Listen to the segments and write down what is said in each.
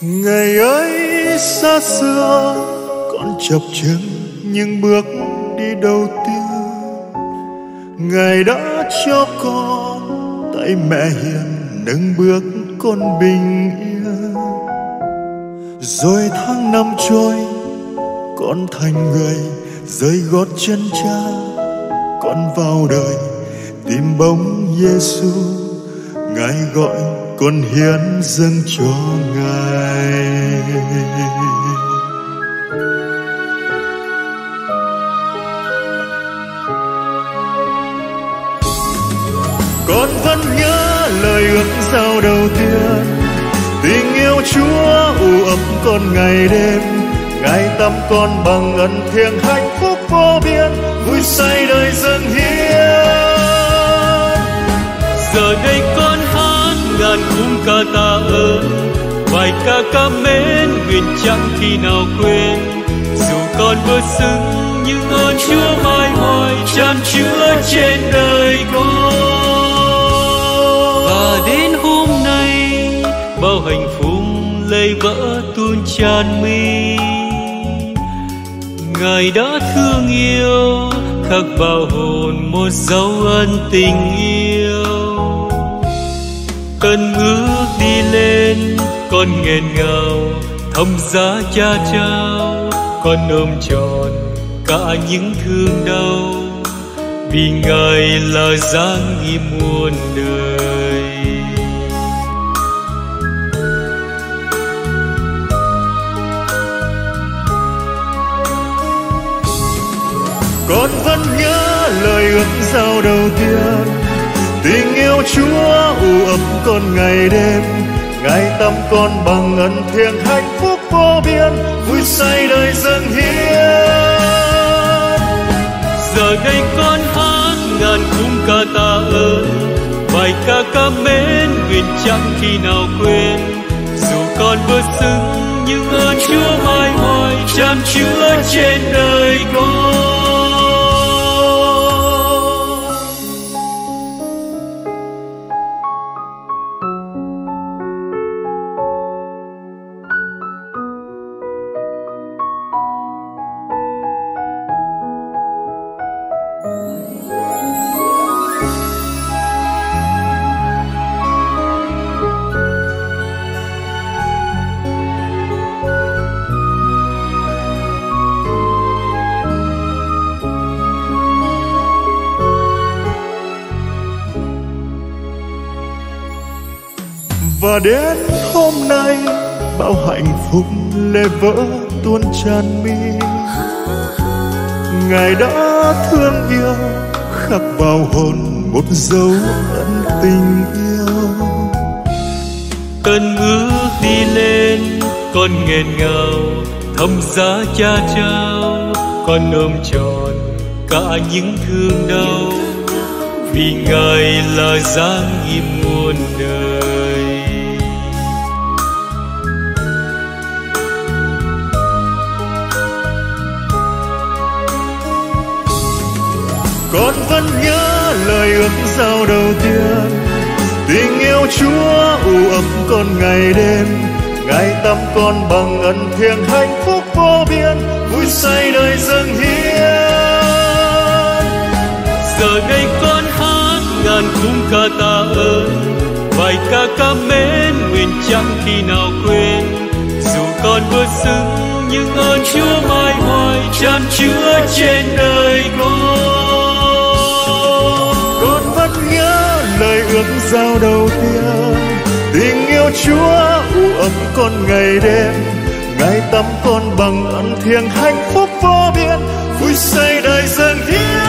Ngày ấy xa xưa con chập chững những bước đi đầu tiên. Ngài đã cho con tay mẹ hiền nâng bước con bình yên. Rồi tháng năm trôi con thành người rơi gót chân cha. Con vào đời tìm bóng Giêsu, Ngài gọi con hiến dâng cho Ngài. Con vẫn nhớ lời ước giao đầu tiên, tình yêu Chúa u ấm con ngày đêm. Ngài tắm con bằng ân thiêng hạnh phúc vô biên, vui say đời dâng hiến. Giờ đây con hát ngàn khung ca tạ ơn, bài ca cảm mến nguyện chẳng khi nào quên. Dù con vô xứng nhưng ơn Chúa mãi mãi chan chứa trên đời con. Và đến hôm nay bao hạnh phúc lây vỡ tuôn tràn mi. Ngài đã thương yêu khắc vào hồn một dấu ân tình yêu. Cơn ước đi lên con nghẹn ngào thầm giá cha trao. Con ôm trọn cả những thương đau, vì Ngài là dáng im muôn đời. Con vẫn nhớ lời ước giao đầu tiên, tình yêu Chúa u ấm con ngày đêm. Ngài tắm con bằng ân thiêng hạnh phúc vô biên, vui say đời dâng hiến. Giờ đây con hát ngàn khung ca tạ ơn, bài ca cảm mến nguyện chẳng khi nào quên. Dù con vô xứng nhưng ơn Chúa mãi mãi chan chứa trên đời con. Và đến hôm nay bao hạnh phúc lệ vỡ tuôn tràn mi. Ngài đã thương yêu khắc vào hồn một dấu ân tình yêu. Cơn ước đi lên con nghẹn ngào thầm giá cha trao. Con ôm trọn cả những thương đau, vì Ngài là dáng im muôn đời. Con vẫn nhớ lời ước giao đầu tiên, tình yêu Chúa u ấm con ngày đêm. Ngài tắm con bằng ân thiêng hạnh phúc vô biên, vui say đời dâng hiến. Giờ đây con hát ngàn khung ca tạ ơn, bài ca cảm mến nguyện chẳng khi nào quên. Dù con vô xứng nhưng ơn Chúa mãi mãi chan chứa trên đời con. Con vẫn nhớ lời ước giao đầu tiên, tình yêu Chúa u ấm con ngày đêm. Ngài tắm con bằng ân thiêng hạnh phúc vô biên, vui say đời dâng hiến.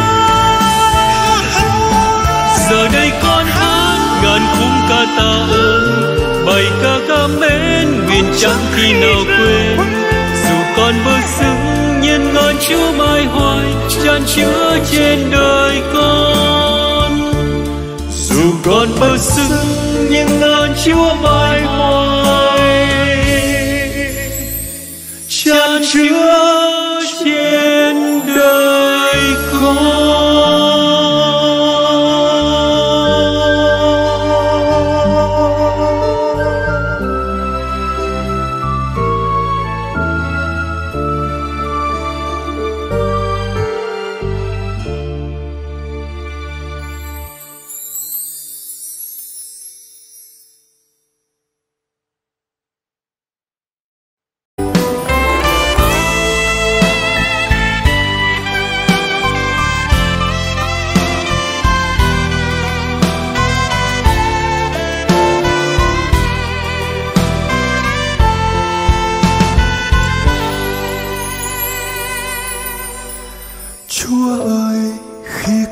Giờ đây con hát ngàn khung ca tạ ơn, bài ca cảm mến nguyện chẳng khi nào quên. Dù con vô xứng nhưng ơn Chúa mãi hoài chan chứa trên đời con. Dù con vô xứng nhưng ơn Chúa mãi hoài chan chứa trên đời con.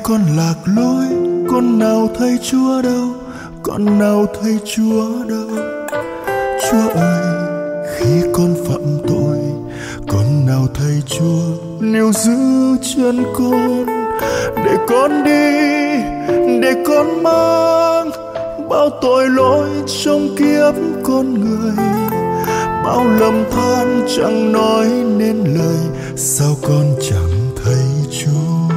con lạc lối, con nào thấy Chúa đâu, con nào thấy Chúa đâu. Chúa ơi, khi con phạm tội, con nào thấy Chúa níu giữ chân con, để con đi, để con mang bao tội lỗi trong kiếp con người, bao lầm than chẳng nói nên lời, sao con chẳng thấy Chúa.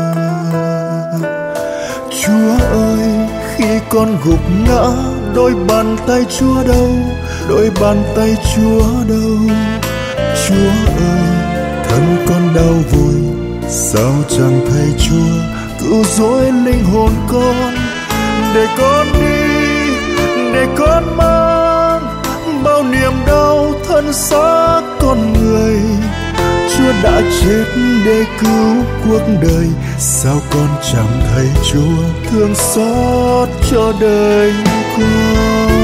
Chúa ơi, khi con gục ngã, đôi bàn tay Chúa đâu, đôi bàn tay Chúa đâu. Chúa ơi, thân con đau vùi, sao chẳng thấy Chúa cứu rỗi linh hồn con, để con đi, để con mang bao niềm đau thân xác con người. Chúa đã chết để cứu cuộc đời, sao con chẳng thấy Chúa thương xót cho đời con.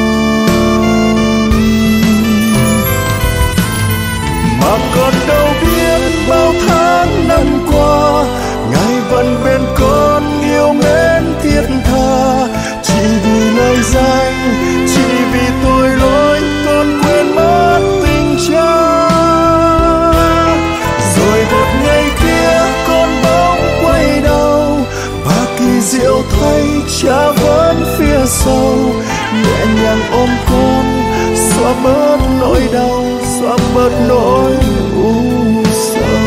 Mà con đâu biết bao tháng năm qua, Ngài vẫn bên con yêu mến thiết tha. Chỉ vì lời danh, chỉ vì tội lỗi, con quên mất tình cha. Rồi một ngày kia con bỗng quay đầu, và kỳ diệu thấy cha vẫn phía sau, nhẹ nhàng ôm con, xóa bớt nỗi đau, xóa bớt nỗi u sầu.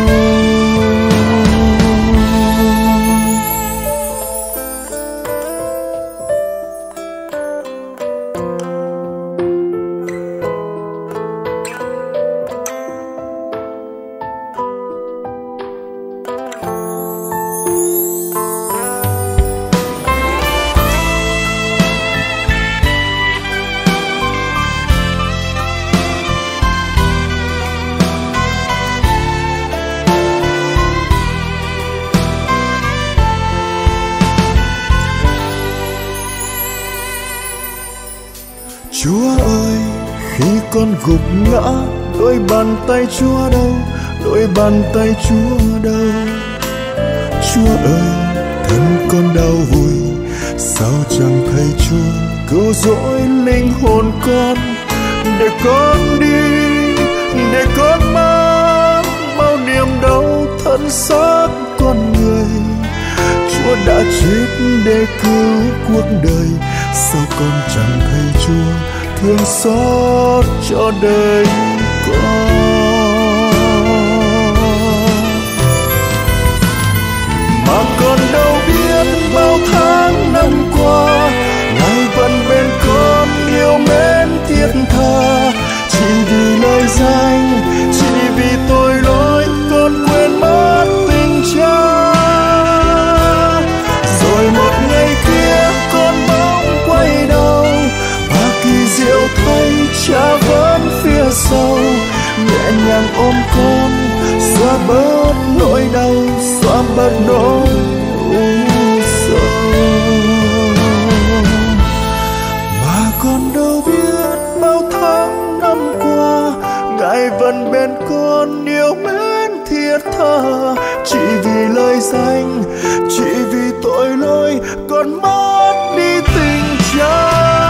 Chúa ơi, khi con gục ngã, đôi bàn tay Chúa đâu, đôi bàn tay Chúa đâu. Chúa ơi, thân con đau vùi, sao chẳng thấy Chúa cứu rỗi linh hồn con, để con đi, để con mang bao niềm đau thân xác con người. Chúa đã chết để cứu cuộc đời, sao con chẳng thấy Chúa thương xót cho đời con. Mà con đâu biết bao tháng năm qua, Ngài vẫn bên con yêu mến thiết tha. Chỉ vì lời danh, chỉ vì tội lỗi, con quên mất tình cha. Rồi một ngày kia con bỗng quay đầu, và kỳ diệu thấy cha vẫn phía sau, nhẹ nhàng ôm con, xóa bớt nỗi đau, xóa bớt nỗi u sầu. Mà con đâu biết bao tháng năm qua, Ngài vẫn bên con yêu mến thiết tha. Chỉ vì lời danh, chỉ vì tội lỗi, con mất đi tình cha.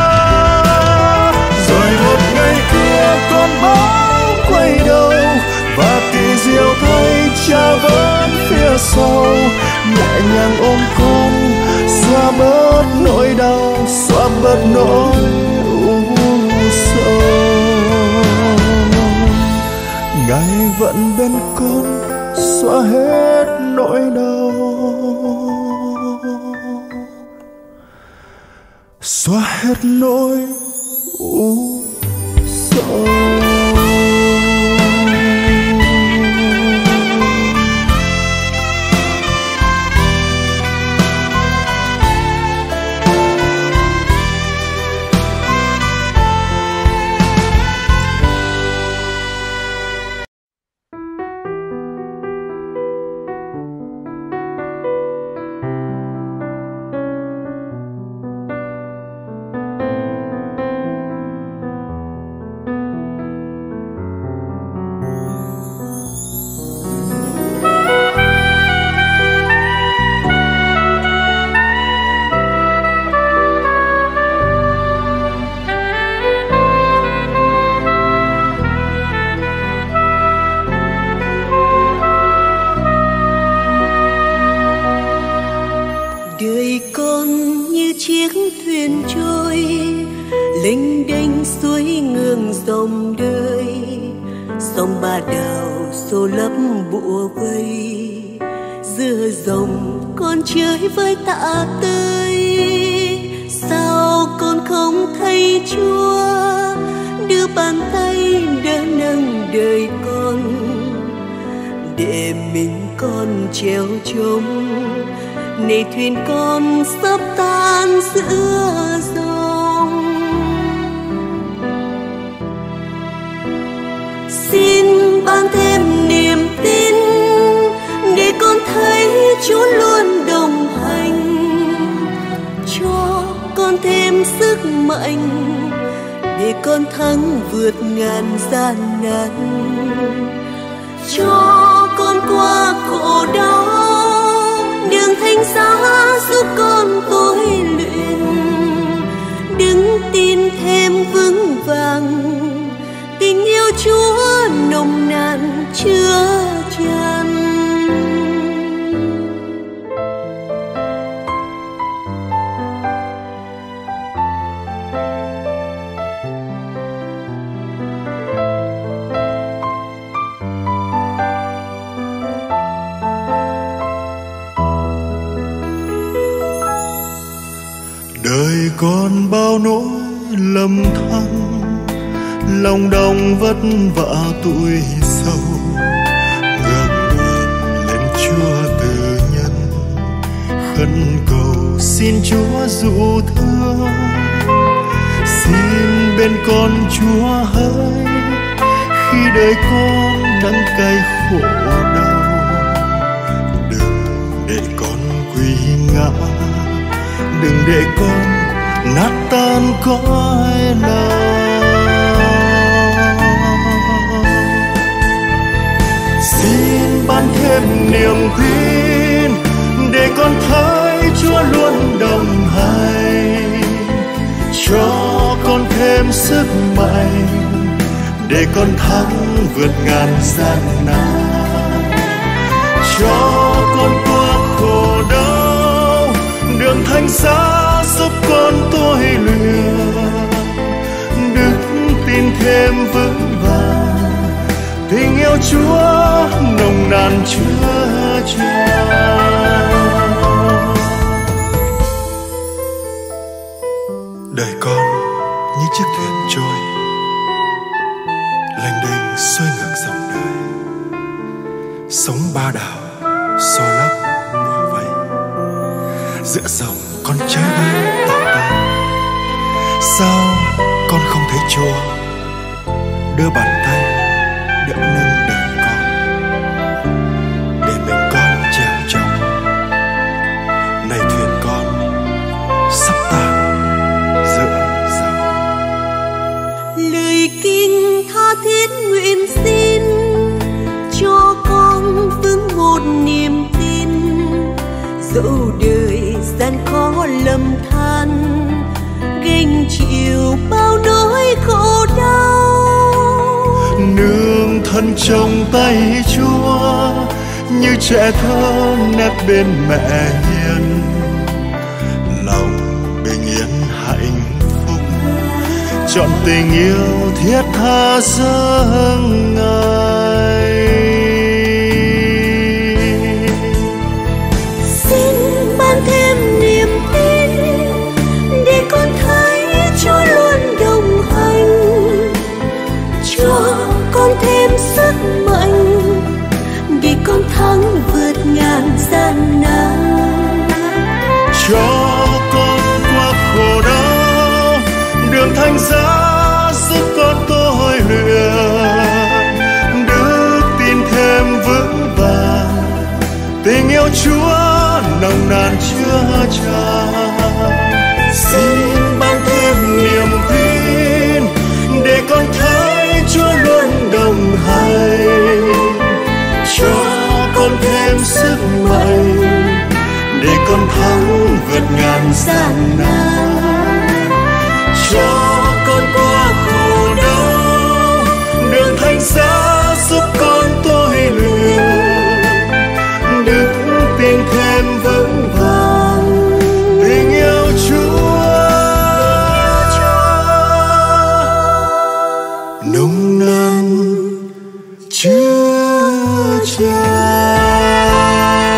Rồi một ngày kia con bỗng quay đầu, và kỳ diệu thấy cha vẫn phía sau, nhẹ nhàng ôm con, xóa bớt nỗi đau, xóa bớt nỗi u sầu. Ngài vẫn bên con, xóa hết nỗi đau, xóa hết nỗi u sầu. dòng đời, sông Ba Đào xô lấp bủa vây. Giữa dòng con chơi với tạ tơi, sao con không thấy Chúa đưa bàn tay đỡ nâng đời con, để mình con treo trống này thuyền con sắp tan giữa dòng. Xin ban thêm niềm tin để con thấy Chúa luôn đồng hành, cho con thêm sức mạnh để con thắng vượt ngàn gian nan, cho con qua khổ đau đường thánh giá giúp con tôi luyện, đứng tin thêm vững vàng tình yêu Chúa nồng nàn chứa chan. Đời còn bao nỗi lầm than, lòng đong vất vả tuổi sâu, ngước nhìn lên Chúa từ nhân, khấn cầu xin Chúa dụ thương, xin bên con Chúa hỡi khi đời con đắng cay khổ đau, đừng để con quỳ ngã, đừng để con nát tan cõi lòng. Xin ban thêm niềm tin để con thấy Chúa luôn đồng hành, cho con thêm sức mạnh để con thắng vượt ngàn gian nan, cho con qua khổ đau đường thánh giá giúp con tôi luyện, đức tin thêm vững vàng tình yêu Chúa nồng nàn chứa chan. Đời con như chiếc thuyền trôi lênh đênh xuôi ngược dòng đời, sóng Ba Đào xô lấp bủa vây. Giữa dòng con chơi với tạ tơi, sao con không thấy Chúa đưa bàn tay đỡ nâng đời con, để mình con trèo trống này thuyền con sắp tan giữa dòng. Lời kinh tha thiết nguyện xin cho con vững một niềm tin, dẫu đời gian khó lầm than gánh chịu bao nỗi khổ đau, nương thân trong tay Chúa như trẻ thơ nép bên mẹ hiền, lòng bình yên hạnh phúc chọn tình yêu thiết tha dâng Ngài. Xin ban thêm niềm tin để con thấy Chúa luôn đồng hành, cho con thêm sức mạnh để con thắng vượt ngàn gian nan, cho con qua khổ đau đường thánh giá giúp con tôi luyện, đức tin thêm vững vàng tình yêu Chúa nồng nàn chứa chan. Xin ban thêm niềm tin để con thấy Chúa luôn đồng hành, cho con thêm sức mạnh để con thắng vượt ngàn gian nan, cho con qua khổ đau đường thánh giá giúp con tôi luyện, đức tin thêm vững vàng tình yêu Chúa chưa cha.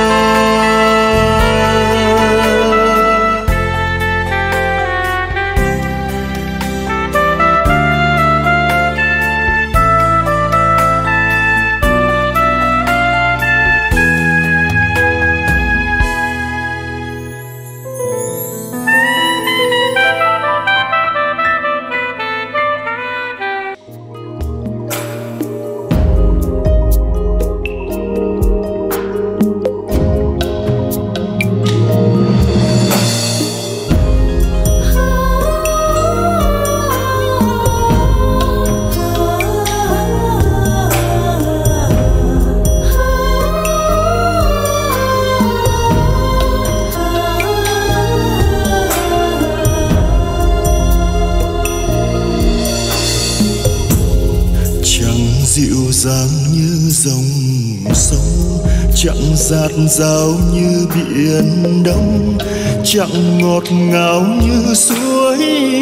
Dịu dàng như dòng sông, chẳng dạt dào như biển đông, chẳng ngọt ngào như suối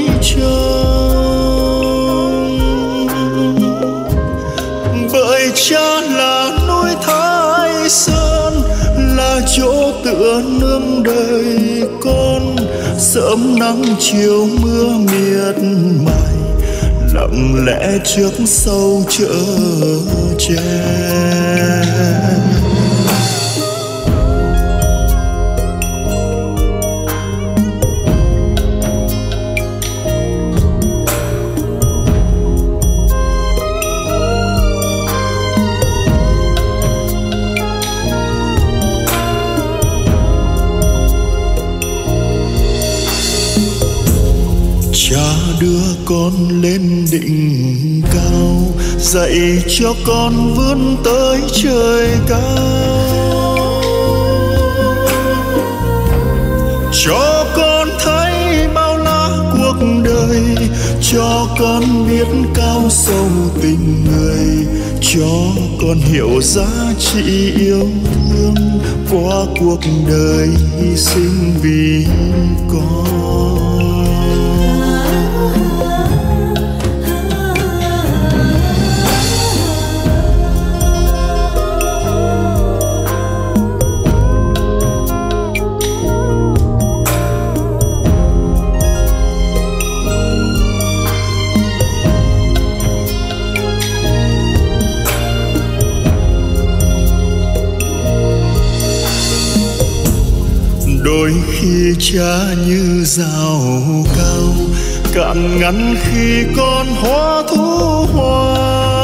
trong. Bởi cha là núi Thái Sơn, là chỗ tựa nương đời con, sớm nắng chiều mưa miệt mài, lặng lẽ trước sau chở che. Cha đưa con lên đỉnh cao, dạy cho con vươn tới trời cao, cho con thấy bao la cuộc đời, cho con biết cao sâu tình người, cho con hiểu giá trị yêu thương qua cuộc đời hy sinh vì con. Đôi khi cha như rào cao, cạn ngắn khi con hoa thu hoa.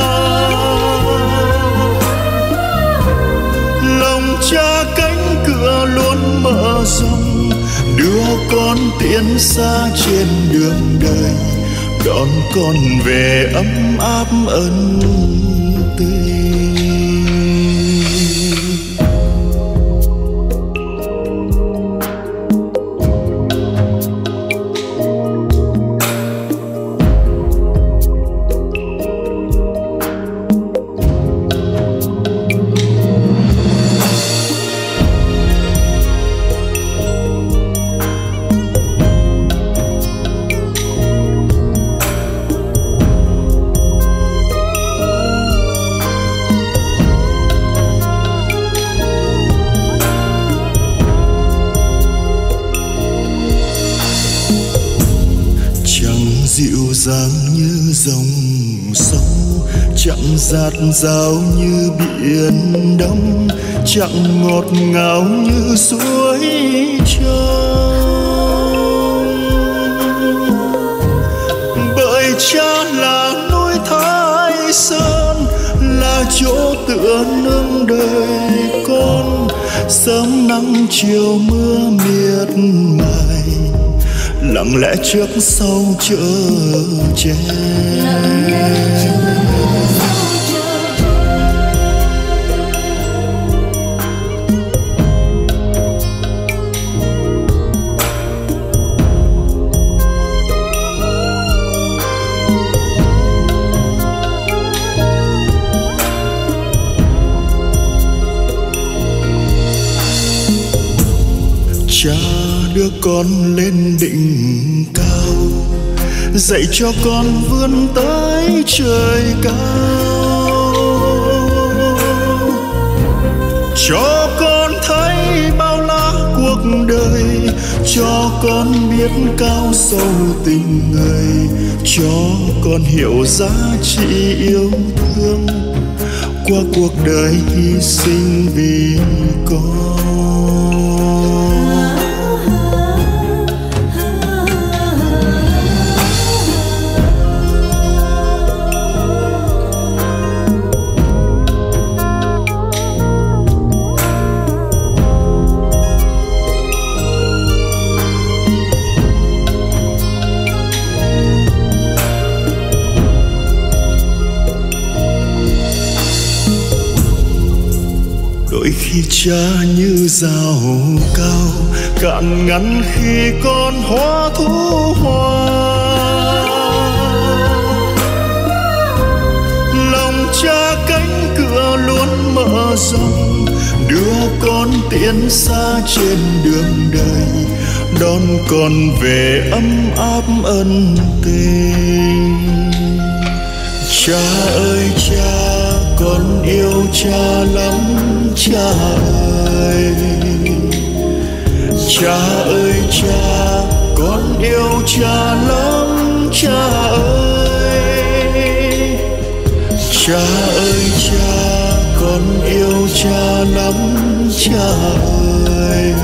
Lòng cha cánh cửa luôn mở rộng, đưa con tiến xa trên đường đời, đón con về ấm áp ân tình. Dịu dàng như dòng sông, chẳng dạt dào như biển đông, chẳng ngọt ngào như suối trong. Bởi cha là núi Thái Sơn, là chỗ tựa nương đời con, sớm nắng chiều mưa miệt mài, lặng lẽ trước sau chở che. Cha đưa con lên đỉnh cao, dạy cho con vươn tới trời cao, cho con thấy bao la cuộc đời, cho con biết cao sâu tình người, cho con hiểu giá trị yêu thương qua cuộc đời hy sinh vì con. Đôi khi cha như rào cao, cạn ngăn khi con hoa thú hoa. Lòng cha cánh cửa luôn mở rộng, đưa con tiến xa trên đường đời, đón con về ấm áp ân tình. Cha ơi cha, con yêu cha lắm cha ơi. Cha ơi cha, con yêu cha lắm cha ơi. Cha ơi cha, con yêu cha lắm cha ơi.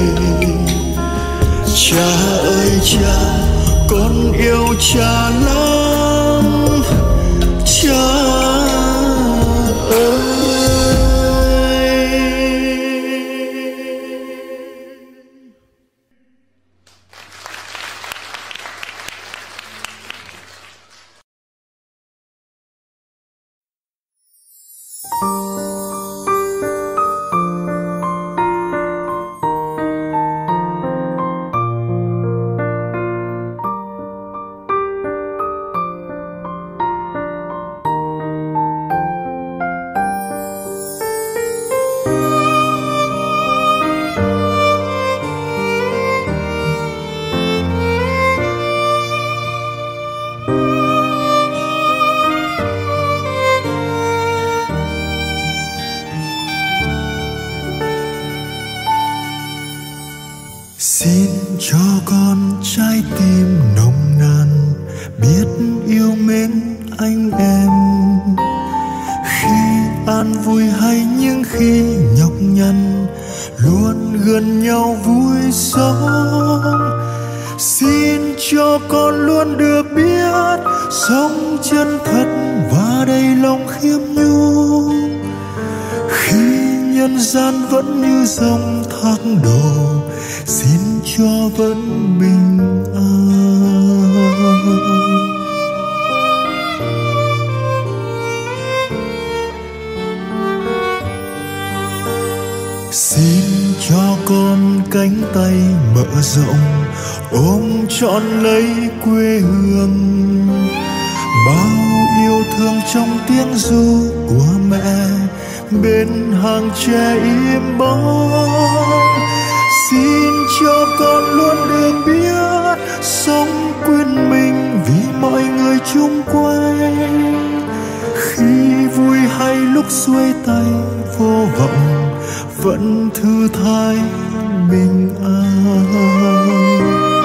Cha ơi cha, con yêu cha lắm cha. Xin cho con trái tim nồng nàn, biết yêu mến anh em. Khi an vui hay những khi nhọc nhằn, luôn gần nhau vui sống. Xin cho con luôn được biết sống chân thật và đầy lòng khiêm nhu. Khi nhân gian vẫn như dòng thác đổ, xin cho vẫn bình an. Xin cho con cánh tay mở rộng, ôm trọn lấy quê hương. Bao yêu thương trong tiếng ru của mẹ bên hàng tre im bóng. Xin cho con luôn được biết sống quên mình vì mọi người chung quanh. Khi vui hay lúc xuôi tay vô vọng, vẫn thư thái bình an.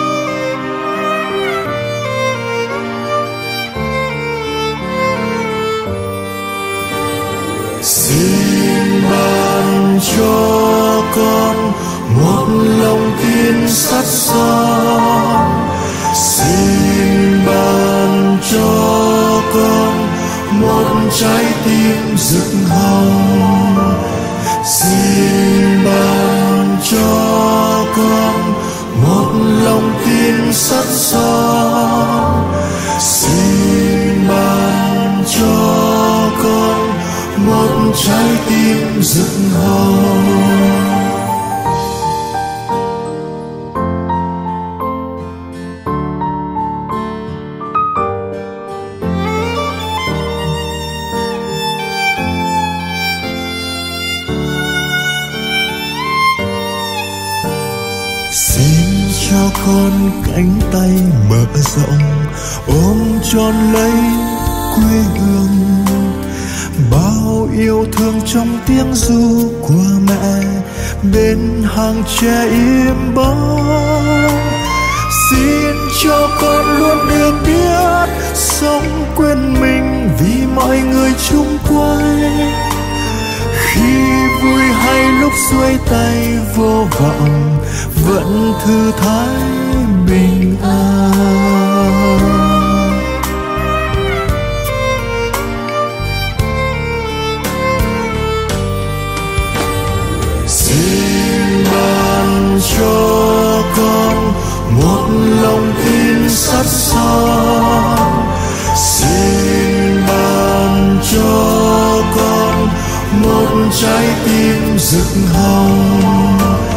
Xin ban cho con một lòng tin sắt son. Xin ban cho con một trái tim rực hồng. Xin ban cho con một lòng tin sắt son. Xin ban cho con một trái tim rực hồng. Xin cho con cánh tay mở rộng, ôm trọn lấy quê hương. Bao yêu thương trong tiếng ru của mẹ bên hàng tre im bóng. Xin cho con luôn được biết sống quên mình vì mọi người chung quanh. Khi vui hay lúc xuôi tay vô vọng vẫn thư thái bình an. Xin ban cho con một lòng tin sắt son. Xin ban cho con một trái tim rực hồng.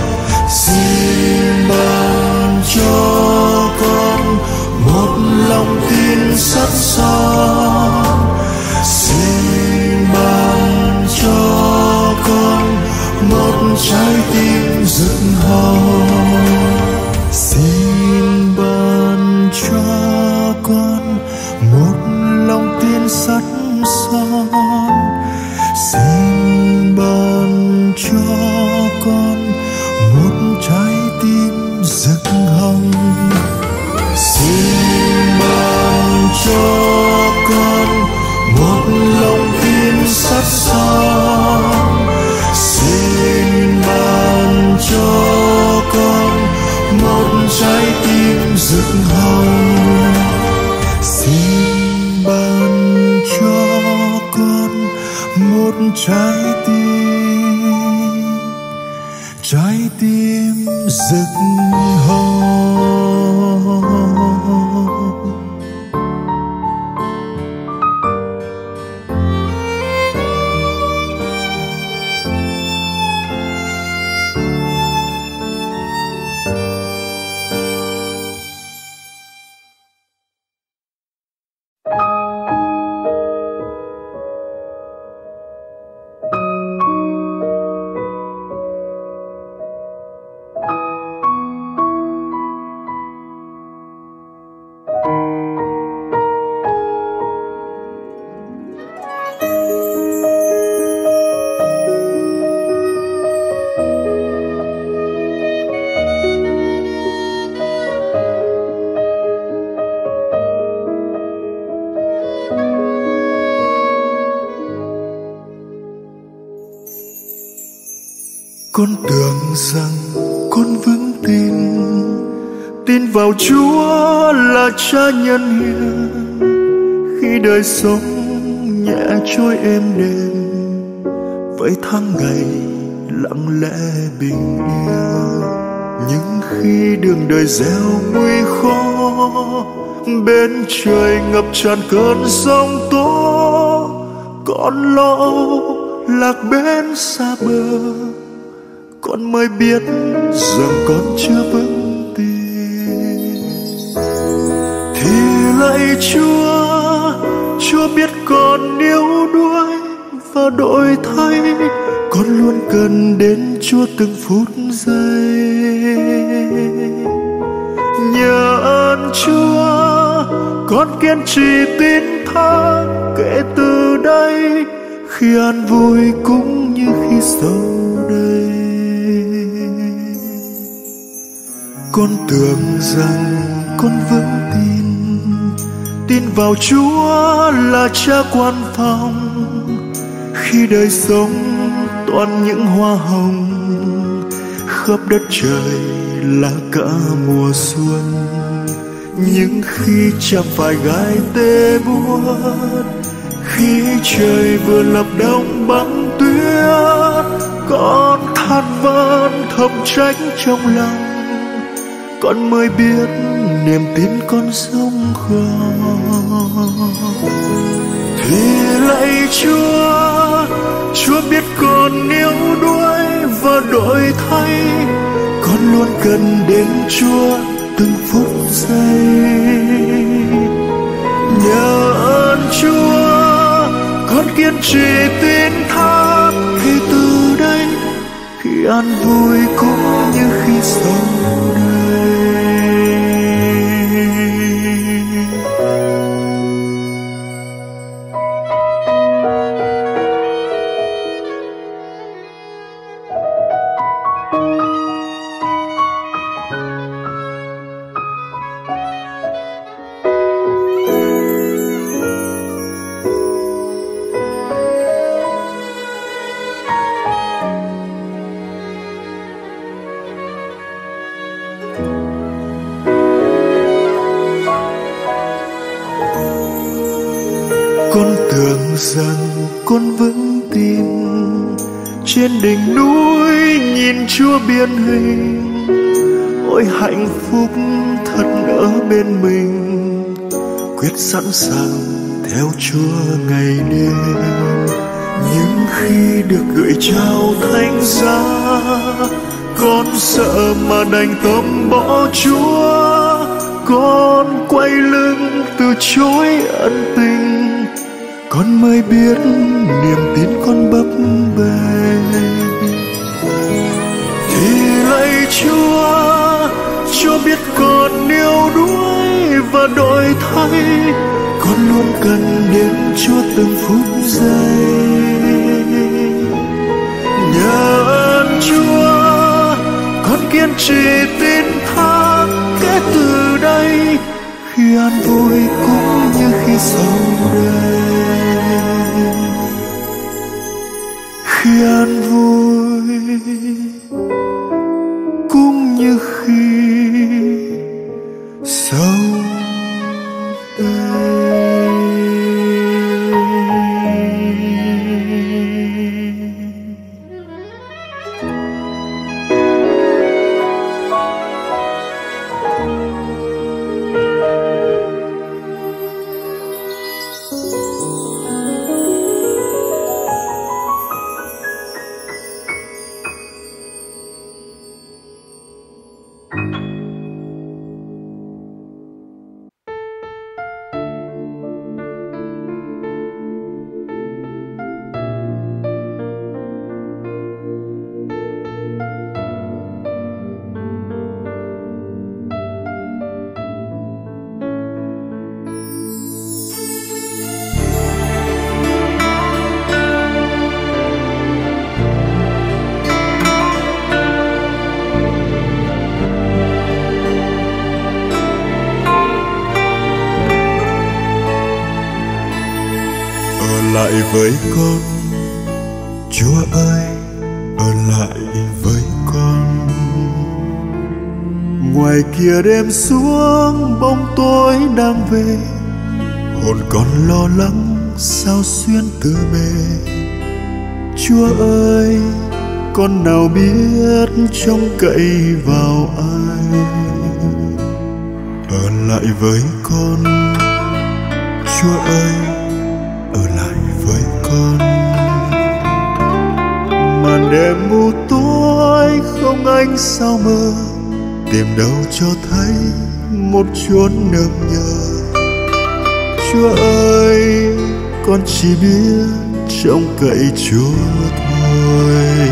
Xin ban cho con một lòng tin sắt son. Xin ban cho con một trái tim rực hồng. Xin ban cho con một lòng tin sắt son. Xin ban cho con một trái tim rực hồng. Xin ban cho con một lòng tin sắt son. Xin ban cho con một trái tim rực hồng. Xin ban cho con một trái tim rực hồng. Con tưởng rằng con vững tin vào Chúa là cha nhân hiền. Khi đời sống nhẹ trôi êm đềm, với tháng ngày lặng lẽ bình yên. Nhưng khi đường đời gieo nguy khó, bên trời ngập tràn cơn giông tố, con lo lạc bên xa bờ, con mới biết rằng con chưa vững tin. Thì lạy Chúa biết con yếu đuối và đổi thay, con luôn cần đến Chúa từng phút giây. Nhờ ơn Chúa, con kiên trì tin thác kể từ đây, khi an vui cũng như khi sầu đây. Con tưởng rằng con vững tin vào Chúa là cha quan phòng. Khi đời sống toàn những hoa hồng, khắp đất trời là cả mùa xuân. Nhưng khi chẳng phải gai tê buốt, khi trời vừa lập đông băng tuyết, con than van thầm trách trong lòng, con mới biết niềm tin con sống không. Thì lạy Chúa biết con yếu đuối và đổi thay, con luôn cần đến Chúa từng phút giây. Nhờ ơn Chúa, con kiên trì tin thác khi từ đây, khi an vui cũng như khi sầu đây. rằng con vững tin trên đỉnh núi nhìn Chúa biến hình. Ôi hạnh phúc thật ở bên mình, quyết sẵn sàng theo Chúa ngày đêm. Nhưng khi được gửi trao thánh giá, con sợ mà đành tâm bỏ Chúa. Con quay lưng từ chối ân tình, con mới biết niềm tin con bấp bênh. Thì lạy Chúa biết con yêu đuối và đổi thay, con luôn cần đến Chúa từng phút giây. Nhờ ơn Chúa, con kiên trì tin thác kể từ đây, khi an vui cũng như khi sầu đây. Khi an vui cũng như khi sầu đây. Lại với con, Chúa ơi, ở lại với con. Ngoài kia đêm xuống bóng tối đang về, hồn con lo lắng sao xuyên từ bề. Chúa ơi, con nào biết trông cậy vào ai. Ở lại với con, Chúa ơi, ở lại với con. Màn đêm mù tối không ánh sao mờ, tìm đâu cho thấy một chốn nương nhờ. Chúa ơi, con chỉ biết trông cậy Chúa thôi.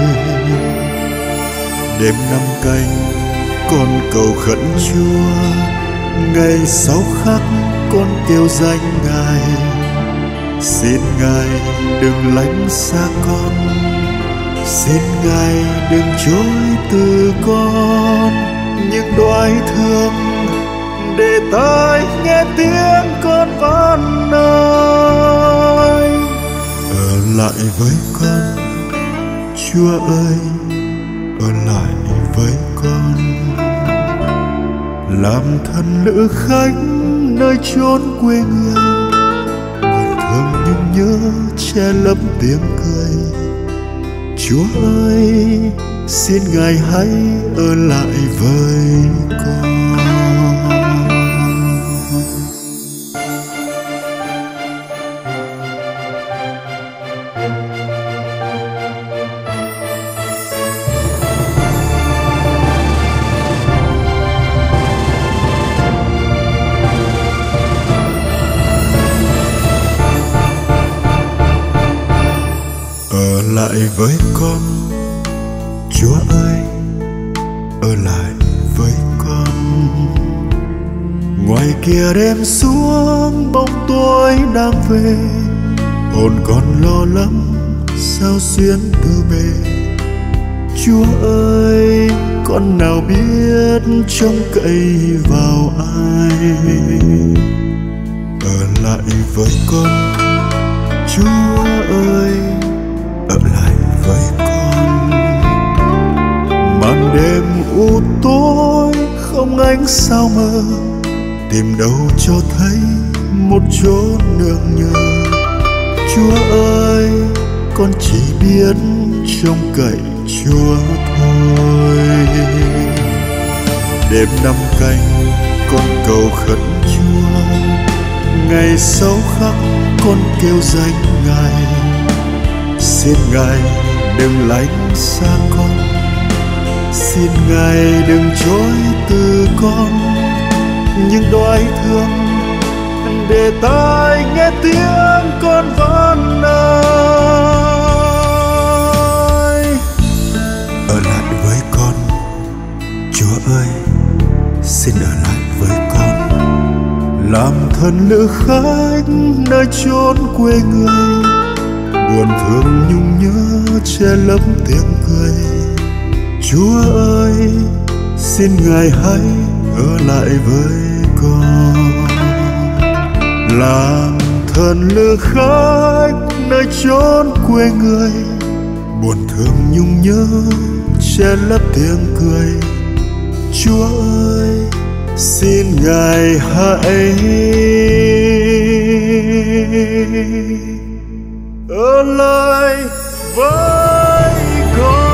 Đêm năm canh con cầu khẩn Chúa, ngày sáu khắc con kêu danh Ngài. Xin Ngài đừng lánh xa con, xin Ngài đừng chối từ con. Những đoái thương để tai nghe tiếng con van nói. Ở lại với con, Chúa ơi, ở lại với con. Làm thân lữ khách nơi chốn quê người, nhung nhớ che lấp tiếng cười. Chúa ơi, xin Ngài hãy ở lại với con. Ở lại với con, Chúa ơi, ở lại với con. Ngoài kia đêm xuống bóng tối đang về, hồn con lo lắng sao xuyên từ bề. Chúa ơi, con nào biết trông cậy vào ai. Ở lại với con, Chúa ơi, ở lại với con. Màn đêm u tối không ánh sao mờ, tìm đâu cho thấy một chỗ nương nhờ. Chúa ơi, con chỉ biết trông cậy Chúa thôi. Đêm năm canh con cầu khẩn Chúa, ngày xấu khắc con kêu danh Ngài. Xin Ngài đừng lánh xa con, xin Ngài đừng chối từ con. Nhưng đoái thương để tai nghe tiếng con van nài. Ở lại với con, Chúa ơi, xin ở lại với con. Làm thân lữ khách nơi chốn quê người, buồn thương nhung nhớ che lấp tiếng cười. Chúa ơi, xin Ngài hãy ở lại với con. Làm thân lữ khách nơi chốn quê người, buồn thương nhung nhớ che lấp tiếng cười. Chúa ơi, xin Ngài hãy ở lại với con.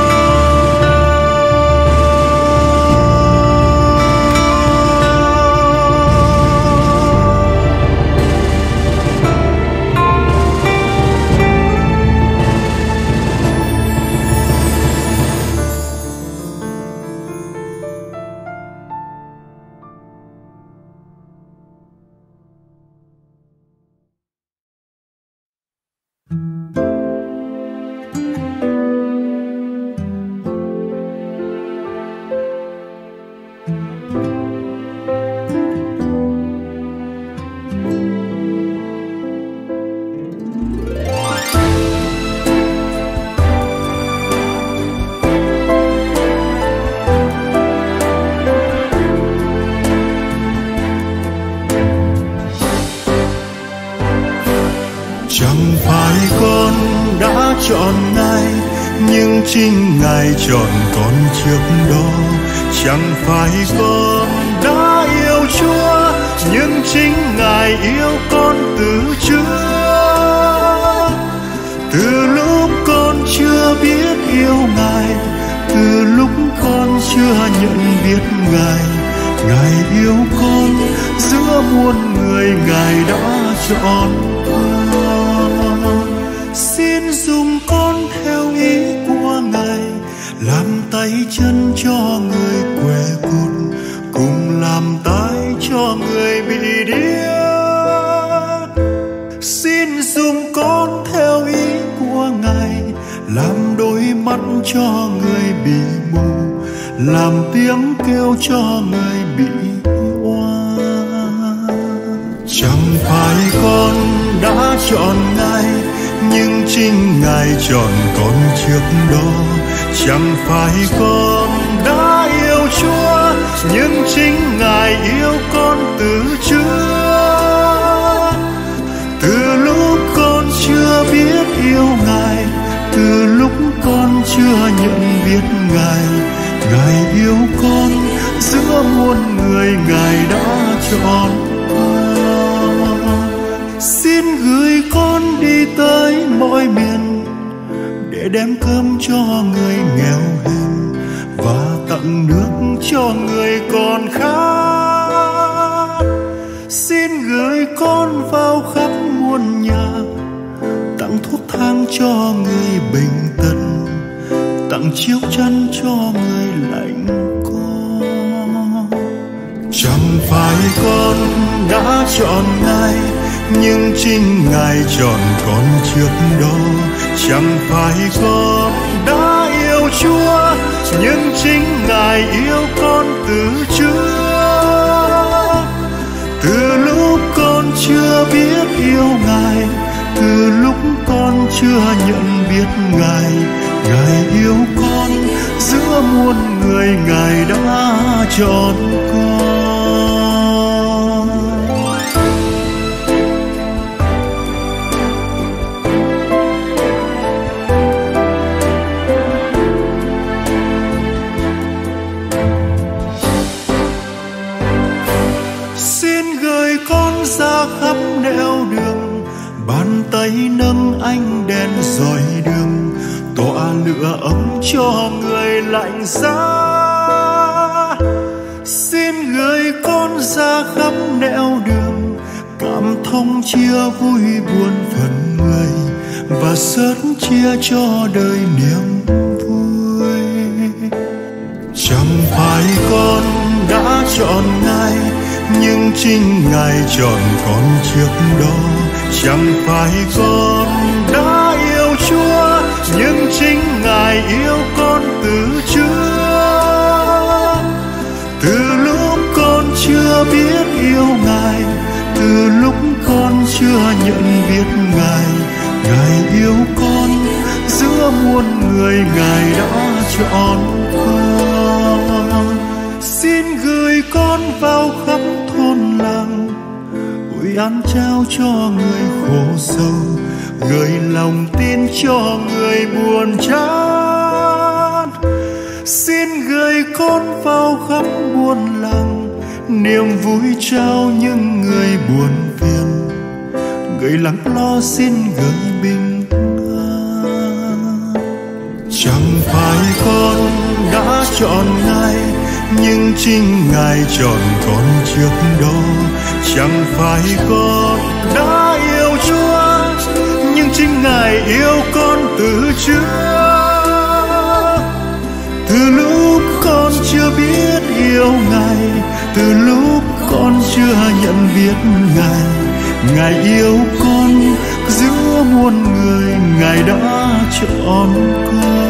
Chẳng phải con đã chọn Ngài, nhưng chính Ngài chọn con trước đó. Chẳng phải con đã yêu Chúa, nhưng chính Ngài yêu con từ trước. Từ lúc con chưa biết yêu Ngài, từ lúc con chưa nhận biết Ngài, Ngài yêu con giữa muôn người, Ngài đã chọn con. Xin dùng con theo ý của Ngài, làm tay chân cho người quê cụt, cùng làm tay cho người bị điếc. Xin dùng con theo ý của Ngài, làm đôi mắt cho người bị mù, làm tiếng kêu cho người bị oan. Chẳng phải con đã chọn Ngài, nhưng chính Ngài chọn con trước đó. Chẳng phải con đã yêu Chúa, nhưng chính Ngài yêu con từ trước. Từ lúc con chưa biết yêu Ngài, từ lúc con chưa nhận biết Ngài, Ngài yêu con giữa muôn người, Ngài đã chọn con. Xin gửi con đi tới mọi miền, để đem cơm cho người nghèo hèn và tặng nước cho người còn khát. Xin gửi con vào khắp muôn nhà, tặng thuốc thang cho người bệnh tật, tặng chiếu chăn cho người lạnh co. Chẳng phải con đã chọn Ngài, nhưng chính Ngài chọn con trước đó. Chẳng phải con đã yêu Chúa, nhưng chính Ngài yêu con từ trước. Từ lúc con chưa biết yêu Ngài, từ lúc con chưa nhận biết Ngài, Ngài yêu con giữa muôn người, Ngài đã chọn con. Xin gửi con ra khắp nẻo đường, bàn tay ánh đèn dọi đường, tỏa lửa ấm cho người lạnh giá. Xin gửi con ra khắp nẻo đường, cảm thông chia vui buồn phần người, và sớt chia cho đời niềm vui. Chẳng phải con đã chọn Ngài, nhưng chính Ngài chọn con trước đó. Chẳng phải con đã yêu Chúa, nhưng chính Ngài yêu con từ trước. Từ lúc con chưa biết yêu Ngài, từ lúc con chưa nhận biết Ngài, Ngài yêu con giữa muôn người, Ngài đã chọn con. Xin gửi con vào khắp thôn làng, ủi an trao cho người khổ sầu, gửi lòng tin cho người buồn chán. Xin gửi con vào khắp buôn làng, niềm vui trao những người buồn phiền, gửi lắng lo xin gửi bình an. Chẳng phải con đã chọn Ngài, nhưng chính Ngài chọn con trước đó. Chẳng phải con đã yêu Chúa, nhưng chính Ngài yêu con từ trước. Từ lúc con chưa biết yêu Ngài, từ lúc con chưa nhận biết Ngài, Ngài yêu con giữa muôn người, Ngài đã chọn con.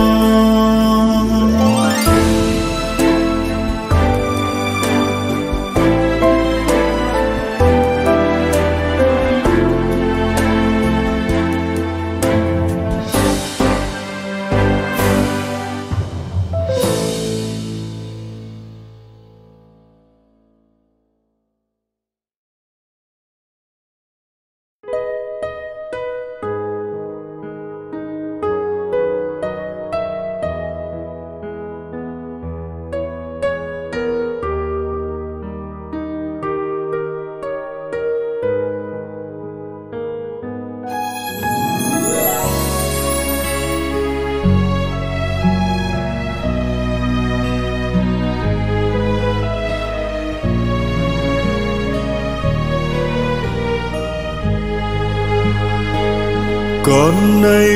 Con nay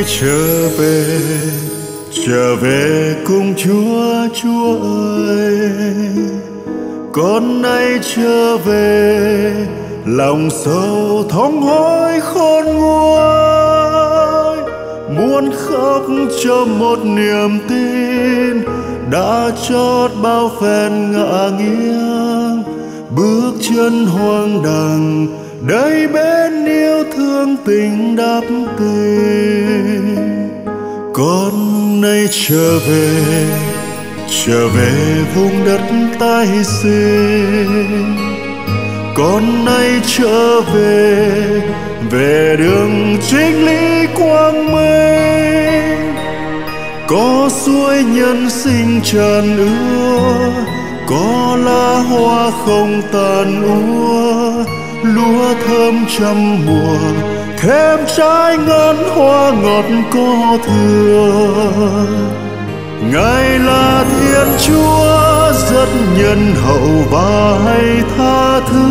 trở về cùng Chúa, Chúa ơi. Con nay trở về, lòng sầu thống hối khôn nguôi, muốn khóc cho một niềm tin đã chót bao phen ngã nghiêng, bước chân hoang đàng đầy bên yêu thương tình đắp tình. Con nay trở về vùng đất tái sinh. Con nay trở về đường chính lý quang minh. Có suối nhân sinh tràn ứa, có lá hoa không tàn úa, lúa thơm trăm mùa, thêm trái ngon hoa ngọt có thừa. Ngài là Thiên Chúa rất nhân hậu và hay tha thứ.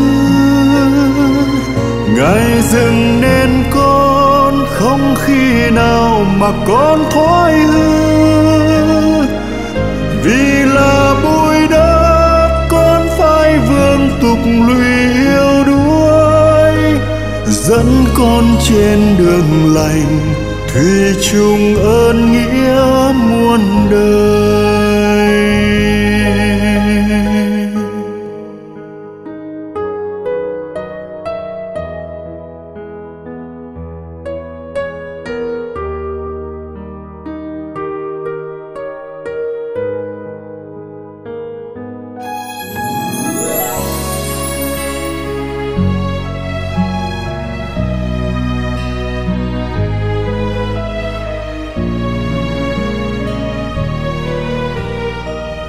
Ngài dựng nên con không khi nào mà con thoái hư. Vì là bụi đất con phải vương tục lụy yêu đuối, dẫn con trên đường lành, thủy chung ơn nghĩa muôn đời.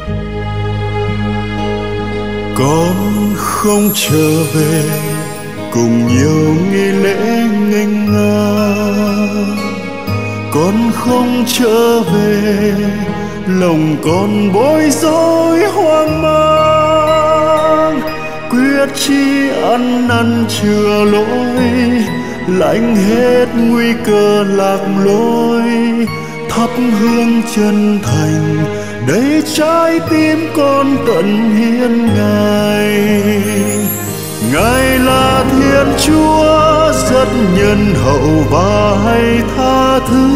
Con không trở về, cùng nhiều nghi lễ nghênh ngang. Con không trở về, lòng con bối rối hoang mang. Quyết chí ăn năn chừa lỗi, lãnh hết nguy cơ lạc lối. Thắp hương chân thành, để trái tim con tận hiến Ngài. Ngài là Thiên Chúa rất nhân hậu và hay tha thứ.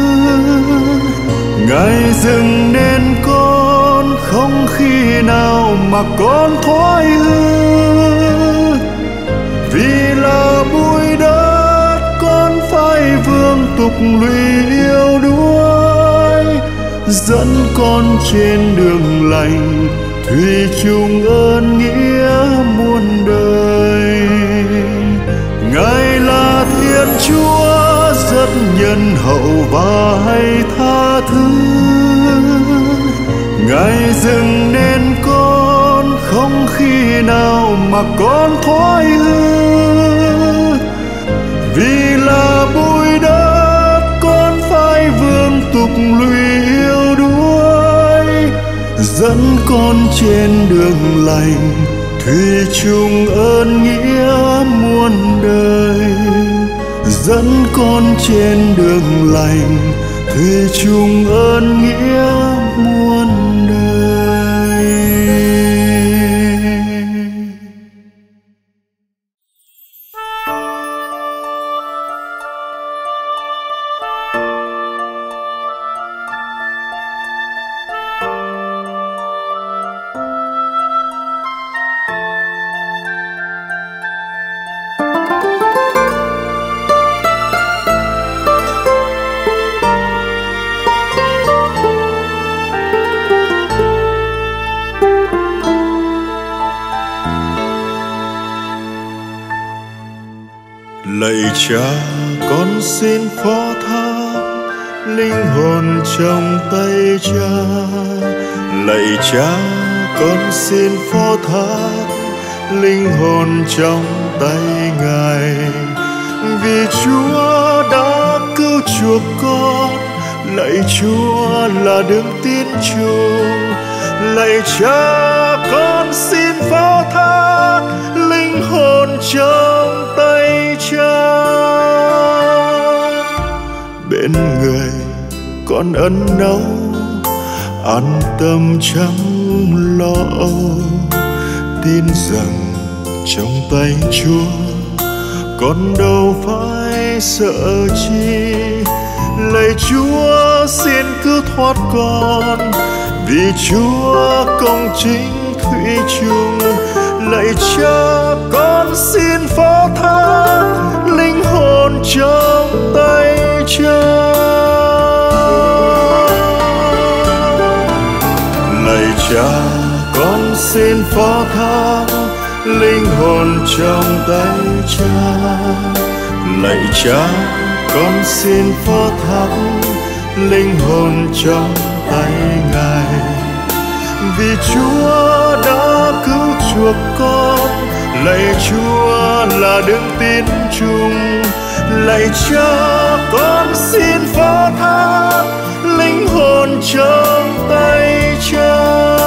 Ngài dừng nên con không khi nào mà con thoái hư. Vì là bụi đất con phải vương tục lụy yêu đuối, dẫn con trên đường lành thủy chung ơn nghĩa muôn đời. Ngài là Thiên Chúa rất nhân hậu và hay tha thứ. Ngài dừng nên con không khi nào mà con thoái hư. Vì là bụi đất con phải vương tục lụy yêu đuối, dẫn con trên đường lành thủy chung ơn nghĩa muôn đời. Dẫn con trên đường lành thủy chung ơn nghĩa muôn đời. Lạy Cha, con xin phó thác linh hồn trong tay Cha. Lạy Cha, con xin phó thác linh hồn trong tay Ngài. Vì Chúa đã cứu chuộc con, lạy Chúa là đấng tín chung. Lạy Cha, con xin phó thác linh hồn trong tay Cha. Bên người con ân nấu, an tâm chẳng lo âu. Tin rằng trong tay Chúa con đâu phải sợ chi. Lạy Chúa xin cứu thoát con, vì Chúa công chính thủy chung. Lạy Cha, con xin phó thác linh hồn trong tay Cha. Lạy Cha, con xin phó thác linh hồn trong tay Cha. Lạy Cha, con xin phó thác linh hồn trong tay Ngài. Vì Chúa đã cứu chuộc con, lạy Chúa là đấng tín chung. Lạy Cha, con xin phó thác linh hồn trong tay Cha.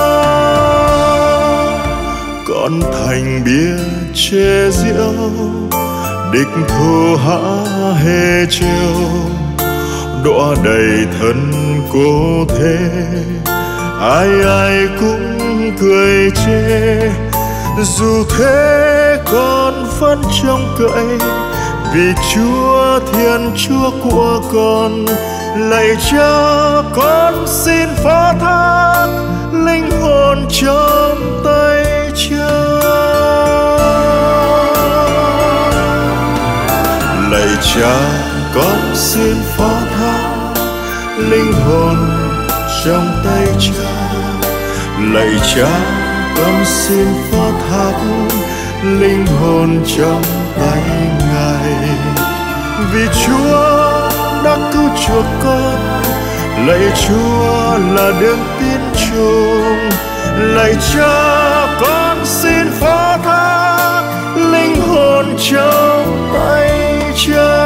Con thành bia chê rượu, địch thù hã hê trêu, đọa đầy thân cô thế. Ai ai cũng cười chê, dù thế con vẫn trông cậy. Vì Chúa Thiên Chúa của con, lạy Cha, con xin phó thác linh hồn trong tay Cha. Lạy Cha, con xin phó thác linh hồn trong tay Cha. Lạy Cha, con xin phó thác linh hồn trong tay Ngài. Vì Chúa đã cứu chuộc con, lạy Chúa là đấng tín chung. Lạy Cha, con xin phó thác linh hồn trong tay Cha.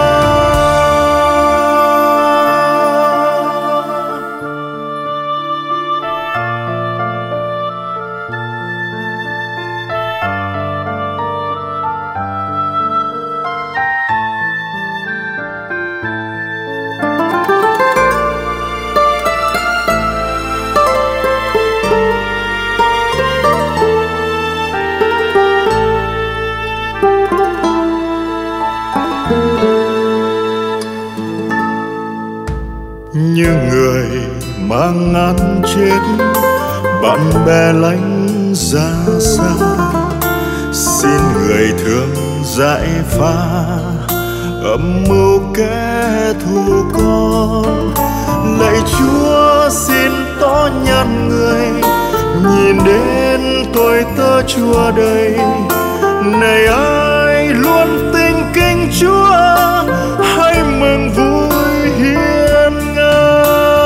Như người mang ngàn chết, bạn bè lánh ra xa, xin người thương giải phá âm mưu kẻ thù con. Lạy Chúa xin tỏ nhăn người, nhìn đến tôi tớ Chúa đây. Này ai luôn tin kính Chúa, hãy mừng vui hiên ngang.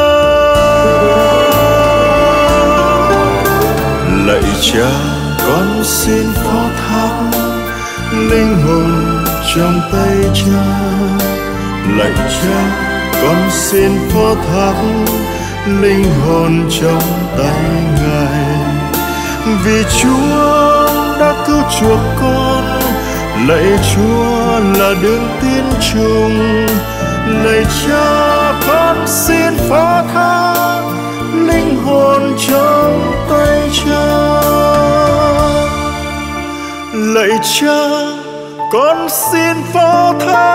Lạy Cha, con xin phó thác linh hồn trong tay Cha. Lạy Cha, con xin phó thác linh hồn trong tay Ngài. Vì Chúa đã cứu chuộc con, lạy Chúa là đường tiến chung. Lạy Cha, con xin phó thác linh hồn trong tay Cha. Lạy Cha, con xin phó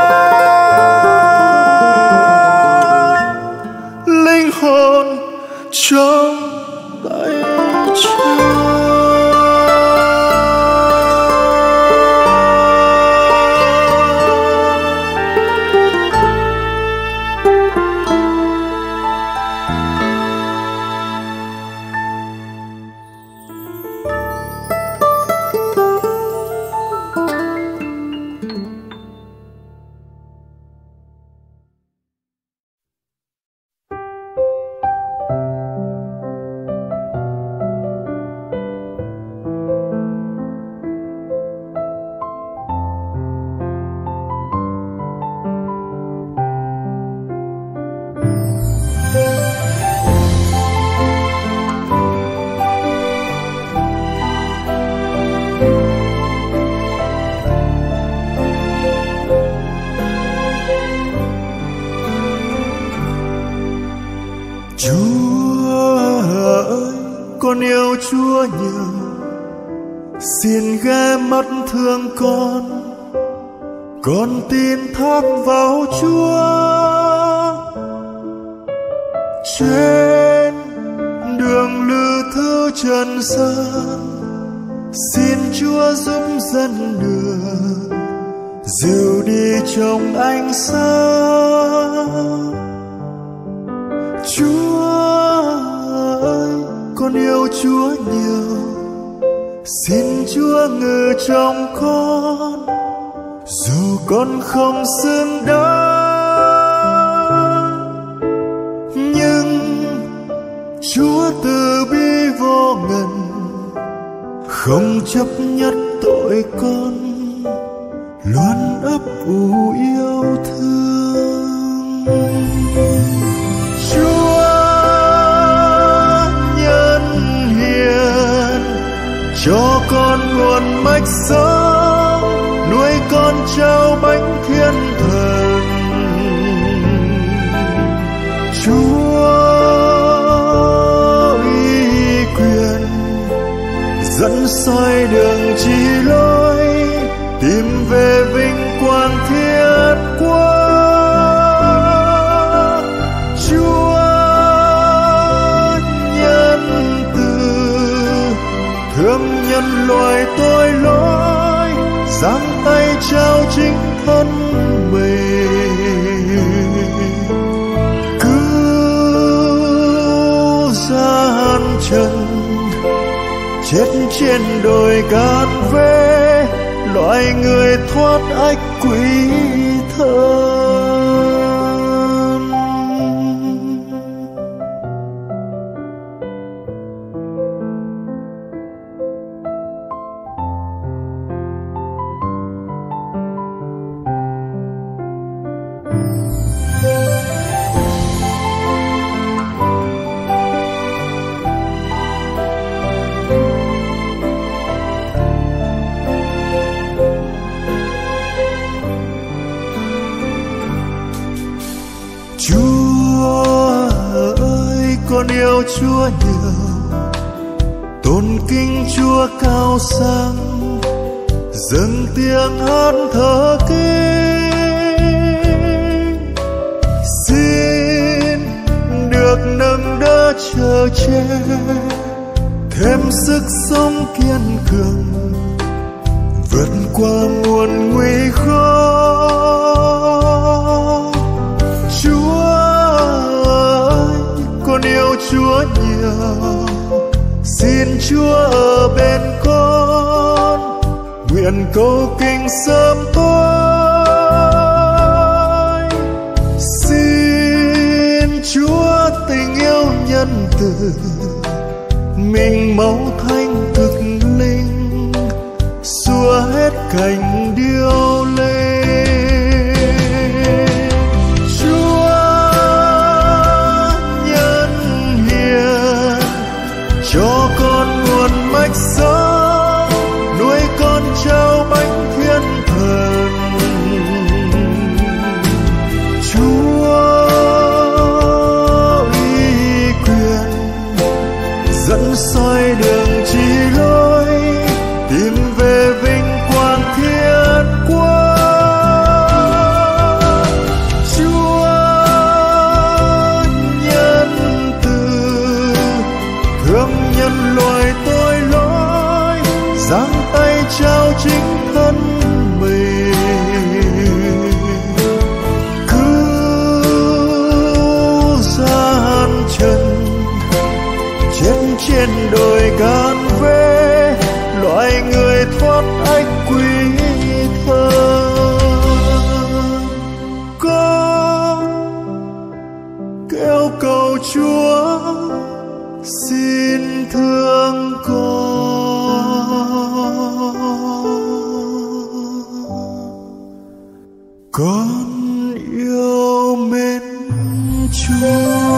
thác linh hồn trong tay Cha. Con yêu Chúa nhiều, xin ghé mắt thương con tin thác vào Chúa. Trên đường lữ thứ trần gian, xin Chúa giúp dẫn đường, dìu đi trong ánh sáng. Chúa ơi, con yêu Chúa nhiều, xin Chúa ngự trong con, dù con không xứng đáng. Nhưng Chúa từ bi vô ngần, không chấp nhất tội con, luôn ấp ủ yêu thương. Chúa nhân hiền, cho con nguồn mạch sống, nuôi con trao bánh thiên thần. Chúa uy quyền, dẫn soi đường chỉ lối, tìm về vinh quang thiết quá. Chúa nhân từ, thương nhân loại tội lỗi, giang tay trao chính thân mình, cứu gian trần chết trên đồi cát vê, loài người thoát ách quỷ thân. Chúa ơi, con yêu Chúa nhiều, tôn kính Chúa cao sang, dâng tiếng hát thờ kính. Xin được nâng đỡ chở che, thêm sức sống kiên cường, vượt qua muôn nguy khó. Chúa ơi, con yêu Chúa nhiều, xin Chúa ở bên con, nguyện cầu kinh sớm tối. Xin Chúa tình yêu nhân từ, mình máu thánh thực linh, xua hết cảnh điêu linh. Chúa nhân hiền, cho con nguồn mạch sống, nuôi con trao bánh thiên thần. Chúa uy quyền, dẫn soi đường chỉ lối, tìm về vinh quang thiên quốc. Chúa nhân từ, thương nhân loại tội lỗi, giang tay trao chính thân mình, cứu gian trần chết trên đồi can vê, loài người thoát ách quý thơ. Con kêu cầu Chúa xin thương con yêu mến Chúa.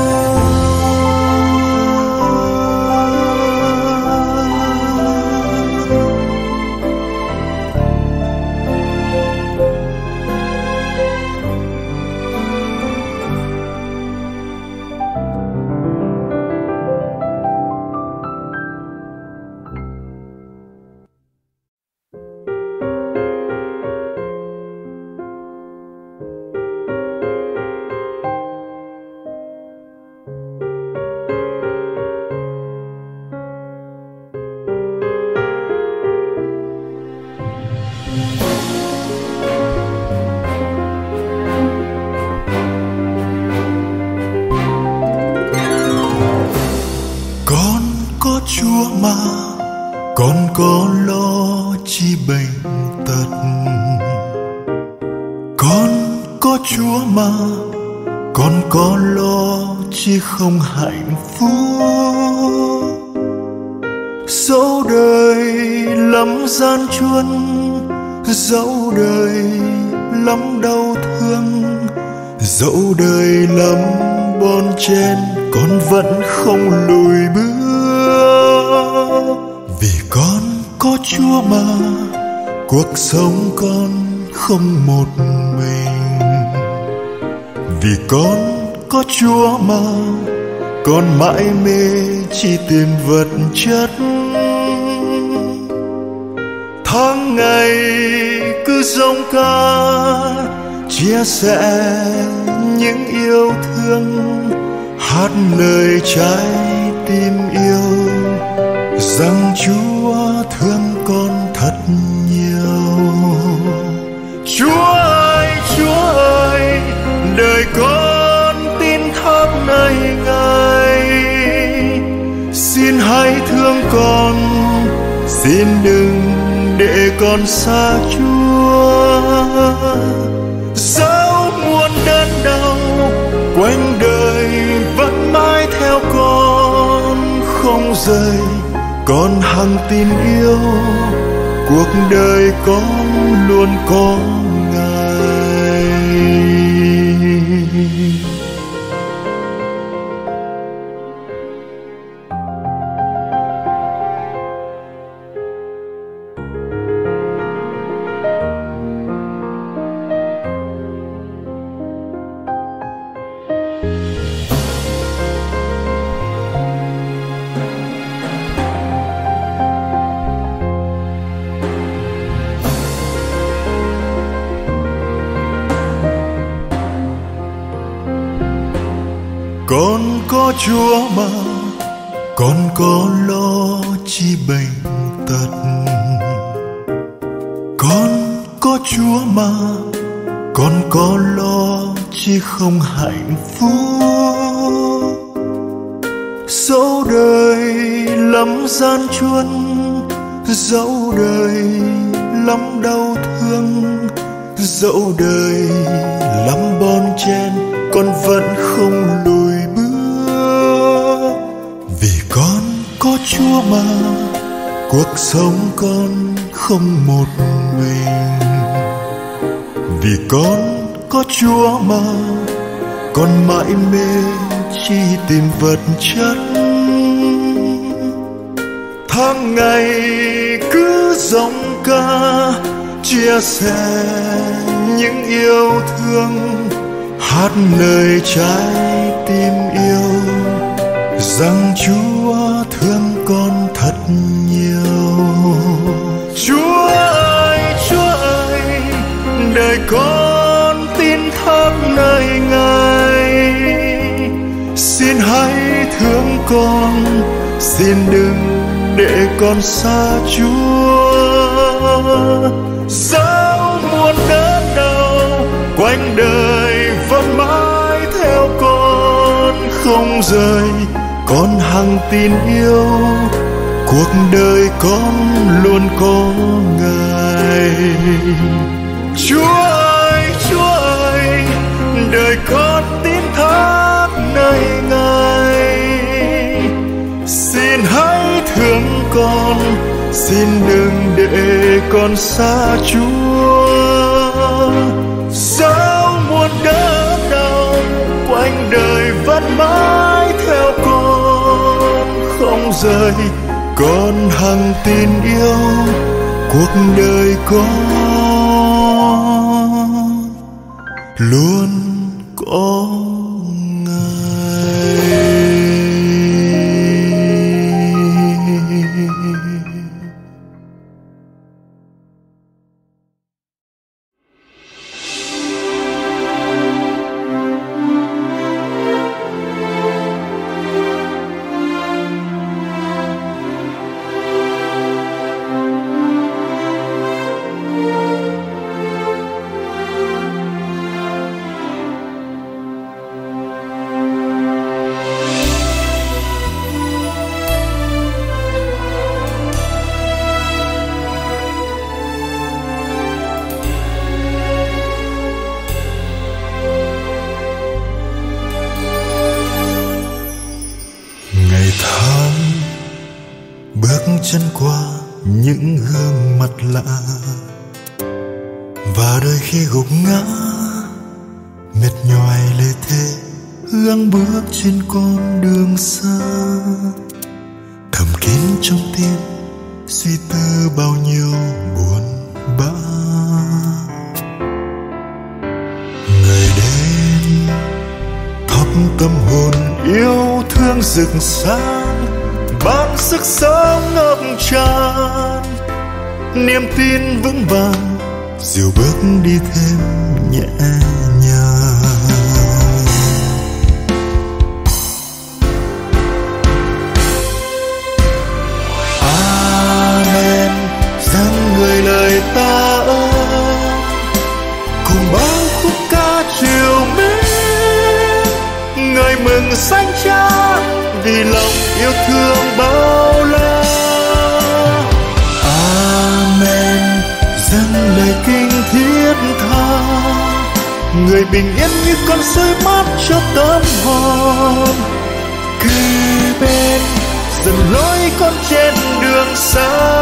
Chúa mà con có lo chi bệnh tật, con có Chúa mà con có lo chi không hạnh phúc. Dẫu đời lắm gian truân, dẫu đời lắm đau thương, dẫu đời lắm bon chen, con vẫn không lùi bước. Vì con có Chúa mà cuộc sống con không một mình. Vì con có Chúa mà con mãi mê chỉ tìm vật chất. Tháng ngày cứ dòng ca chia sẻ những yêu thương, hát lời trái tim yêu rằng Chúa thương con thật nhiều. Chúa ơi, đời con tin thác nơi Ngài, xin hãy thương con, xin đừng để con xa Chúa. Dẫu muôn đớn đau quanh đời vẫn mãi theo con không rời, con hằng tin yêu cuộc đời con luôn có Ngài. Con có Chúa mà con có lo chi bệnh tật. Con có Chúa mà con có lo chi không hạnh phúc. Dẫu đời lắm gian truân, dẫu đời lắm đau thương, dẫu đời lắm bon chen, con vẫn không lùi bước. Vì con có Chúa mà cuộc sống con không một mình. Vì con có Chúa mà con mãi mê chi tìm vật chất. Tháng ngày cứ giọng ca chia sẻ những yêu thương, hát lời trái tim yêu rằng Chúa thương con thật nhiều. Chúa ơi, đời con tin thác nơi Ngài. Xin hãy thương con, xin đừng để con xa Chúa. Dẫu muôn đớn đau quanh đời vẫn mãi theo con không rời, con hằng tin yêu cuộc đời con luôn có Ngài. Chúa ơi, đời con tin thác nơi Ngài. Xin hãy thương con, xin đừng để con xa Chúa. Dẫu muôn đớn đau quanh đời vẫn mãi theo con không rời, con hằng tin yêu cuộc đời con luôn có Ngài. Chân qua những gương mặt lạ, và đôi khi gục ngã mệt nhoài lê thê gắng bước trên con đường xa. Thầm kín trong tim suy tư bao nhiêu buồn bã. Người đến thắp tâm hồn yêu thương rực sáng, ban sức sống ngập tràn, niềm tin vững vàng dìu bước đi thêm nhẹ nhàng. Amen, dâng người lời ta ơn, cùng bao khúc ca triều mến, ngợi mừng danh Cha vì lòng yêu thương bao la. Amen, dâng lời kinh thiết tha, người bình yên như con suối mát cho tâm hồn. Kề bên dần lối con trên đường xa.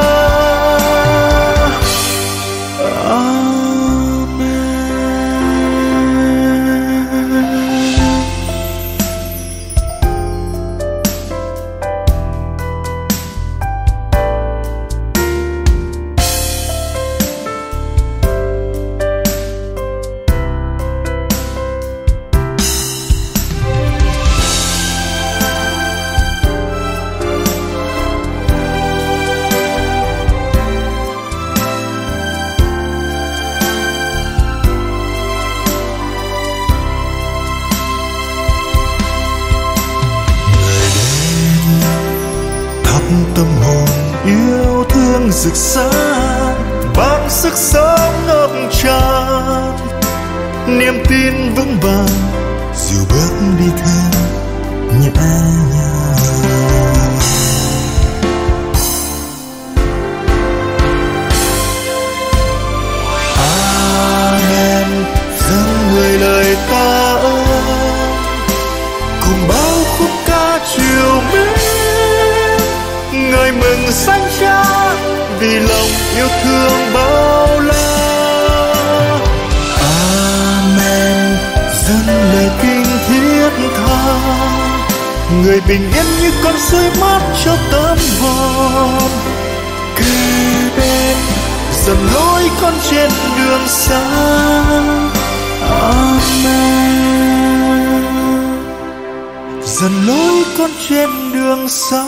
rực sáng, ban sức sống ngập tràn, niềm tin vững vàng dìu bước đi theo nhẹ nhàng. Amen, dâng người lời ta ơn, cùng bao khúc ca chiều mến, ngợi mừng sanh cha vì lòng yêu thương bao la. Amen, dâng lời kinh thiết tha, người bình yên như con suối mát cho tâm hồn. Kề bên dần lối con trên đường xa. Amen, dần lối con trên đường xa.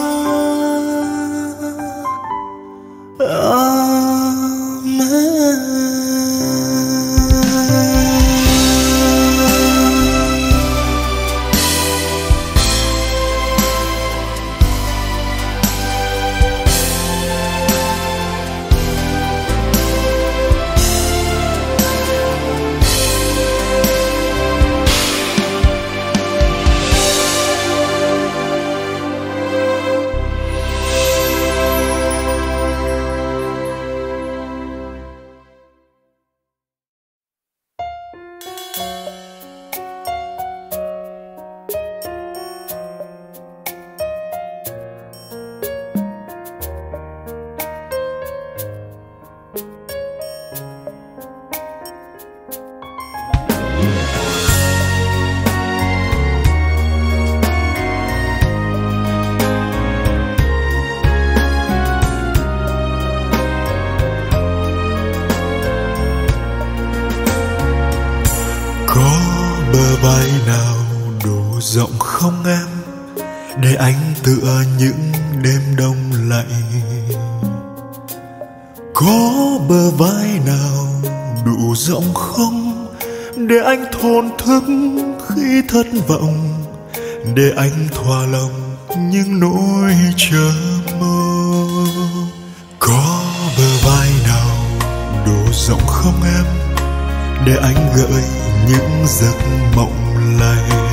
Vai nào đủ rộng không em, để anh tựa những đêm đông lạnh. Có bờ vai nào đủ rộng không, để anh thổn thức khi thất vọng, để anh thỏa lòng những nỗi chờ mơ. Có bờ vai nào đủ rộng không em, để anh gợi những giấc mộng lay.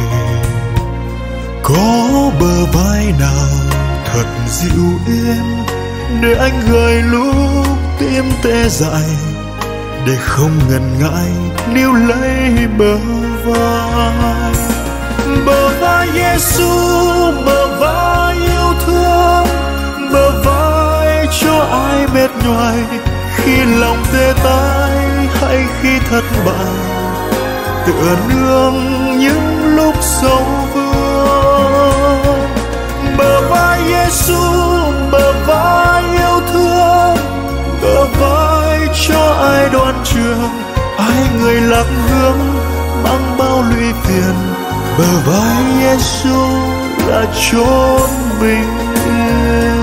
Có bờ vai nào thật dịu êm, để anh gợi lúc tim tê dại, để không ngần ngại níu lấy bờ vai. Bờ vai Giêsu, bờ vai yêu thương, bờ vai cho ai mệt nhoài khi lòng tê tái hay khi thất bại, tựa nương những lúc sầu vương. Bờ vai Giêsu, bờ vai yêu thương, bờ vai cho ai đoan trường, ai người lạc hướng mang bao lụy phiền. Bờ vai Giêsu là chốn bình yên.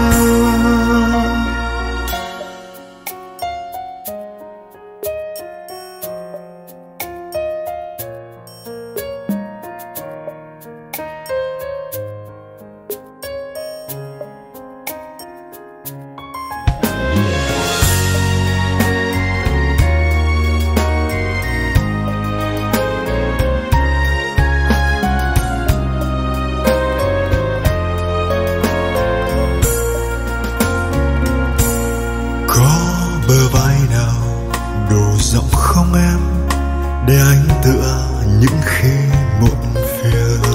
Để anh tựa những khi muộn phiền.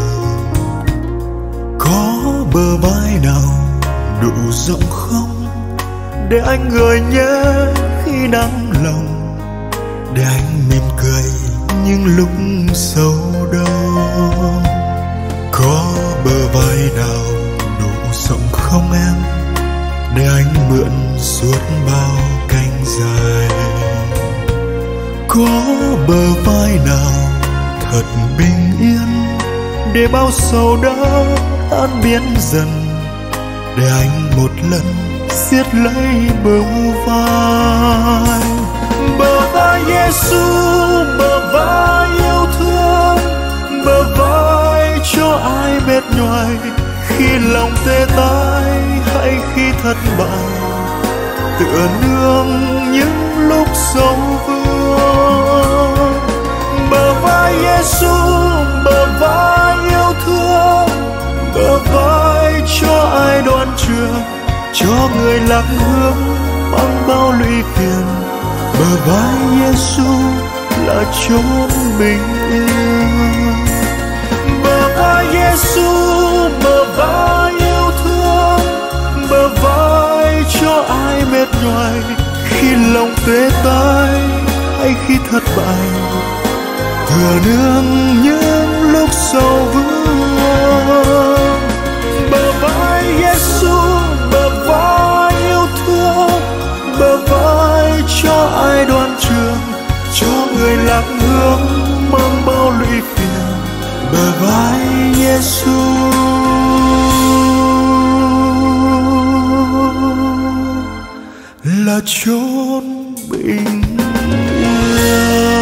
Có bờ vai nào đủ rộng không, để anh gợi nhớ khi nắng lòng, để anh mỉm cười những lúc sâu đau. Có bờ vai nào đủ rộng không em, để anh mượn suốt bao cánh dài. Có bờ vai nào thật bình yên, để bao sầu đau tan biến dần, để anh một lần siết lấy bờ vai. Bờ vai Giêsu, bờ vai yêu thương, bờ vai cho ai mệt nhoài khi lòng tê tái hay khi thất bại, tựa nương những lúc sầu vương. Bờ vai Giêsu, bờ vai yêu thương, bờ vai cho ai đoan trường, cho người lạc hướng mang bao lụy phiền. Bờ vai Giêsu là chốn bình yên. Bờ vai Giêsu, bờ vai yêu thương, bờ vai cho ai mệt nhoài khi lòng tê tái hay khi thất bại, thừa nương những lúc sầu vương. Bờ vai Giêsu, bờ vai yêu thương, bờ vai cho ai đoan trường, cho người lạc hướng mang bao lụy phiền. Bờ vai Giêsu là chốn bình yên.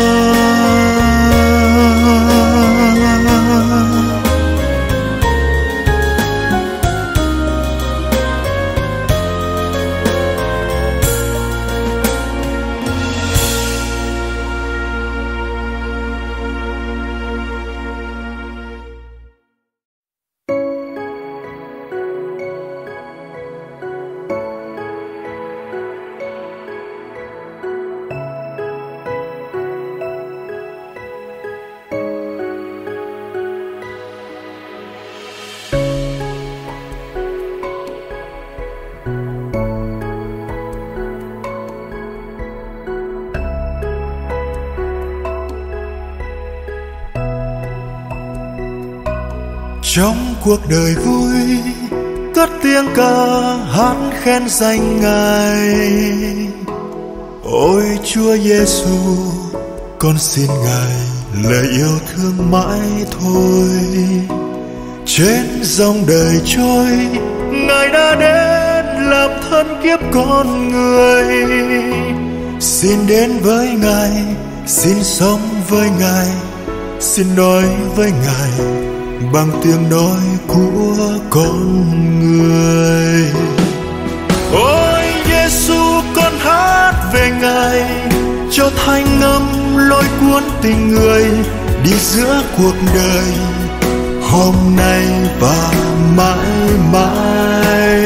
Trong cuộc đời vui, cất tiếng ca hát khen danh Ngài. Ôi Chúa Giêsu, con xin Ngài lời yêu thương mãi thôi. Trên dòng đời trôi, Ngài đã đến làm thân kiếp con người. Xin đến với Ngài, xin sống với Ngài, xin nói với Ngài bằng tiếng nói của con người. Ôi Giêsu, con hát về Ngài, cho thanh âm lôi cuốn tình người đi giữa cuộc đời, hôm nay và mãi mãi.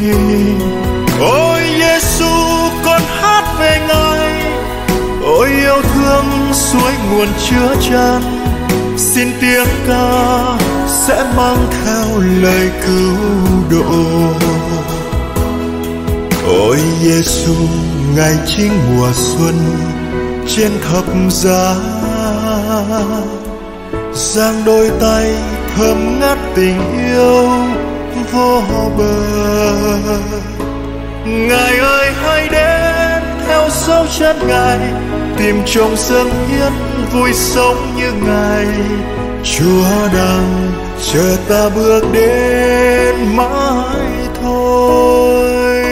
Ôi Giêsu, con hát về Ngài, ôi yêu thương suối nguồn chứa chan. Xin tiếng ca sẽ mang theo lời cứu độ. Ôi Giêsu, Ngài chính mùa xuân trên thập giá, giang đôi tay thơm ngát tình yêu vô bờ. Ngài ơi hãy đến theo dấu chân Ngài, tìm trồng dâng hiến vui sống như Ngài. Chúa đang chờ ta bước đến mãi thôi.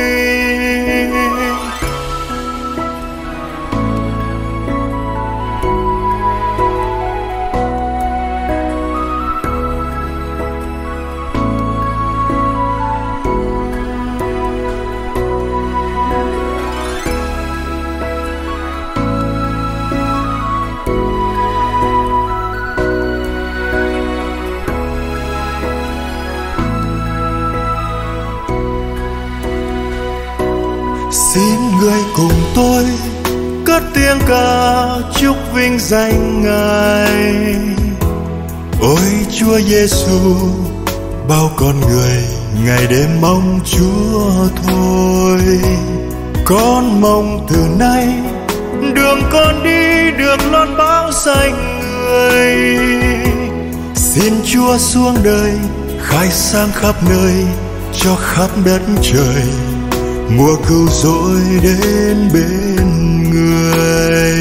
Xin người cùng tôi cất tiếng ca chúc vinh danh Ngài. Ôi Chúa Giêsu, bao con người ngày đêm mong Chúa thôi. Con mong từ nay đường con đi được loan báo danh người. Xin Chúa xuống đời khai sáng khắp nơi, cho khắp đất trời mùa cứu rỗi đến bên người.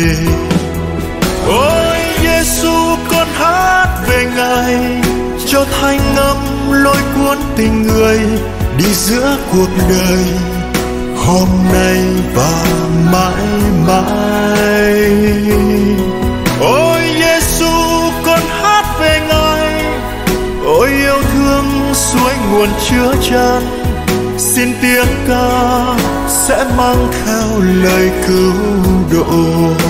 Ôi Giêsu, con hát về Ngài, cho thanh âm lôi cuốn tình người đi giữa cuộc đời, hôm nay và mãi mãi. Ôi Giêsu, con hát về Ngài, ôi yêu thương suối nguồn chứa chan. xin tiếng ca sẽ mang theo lời cứu độ.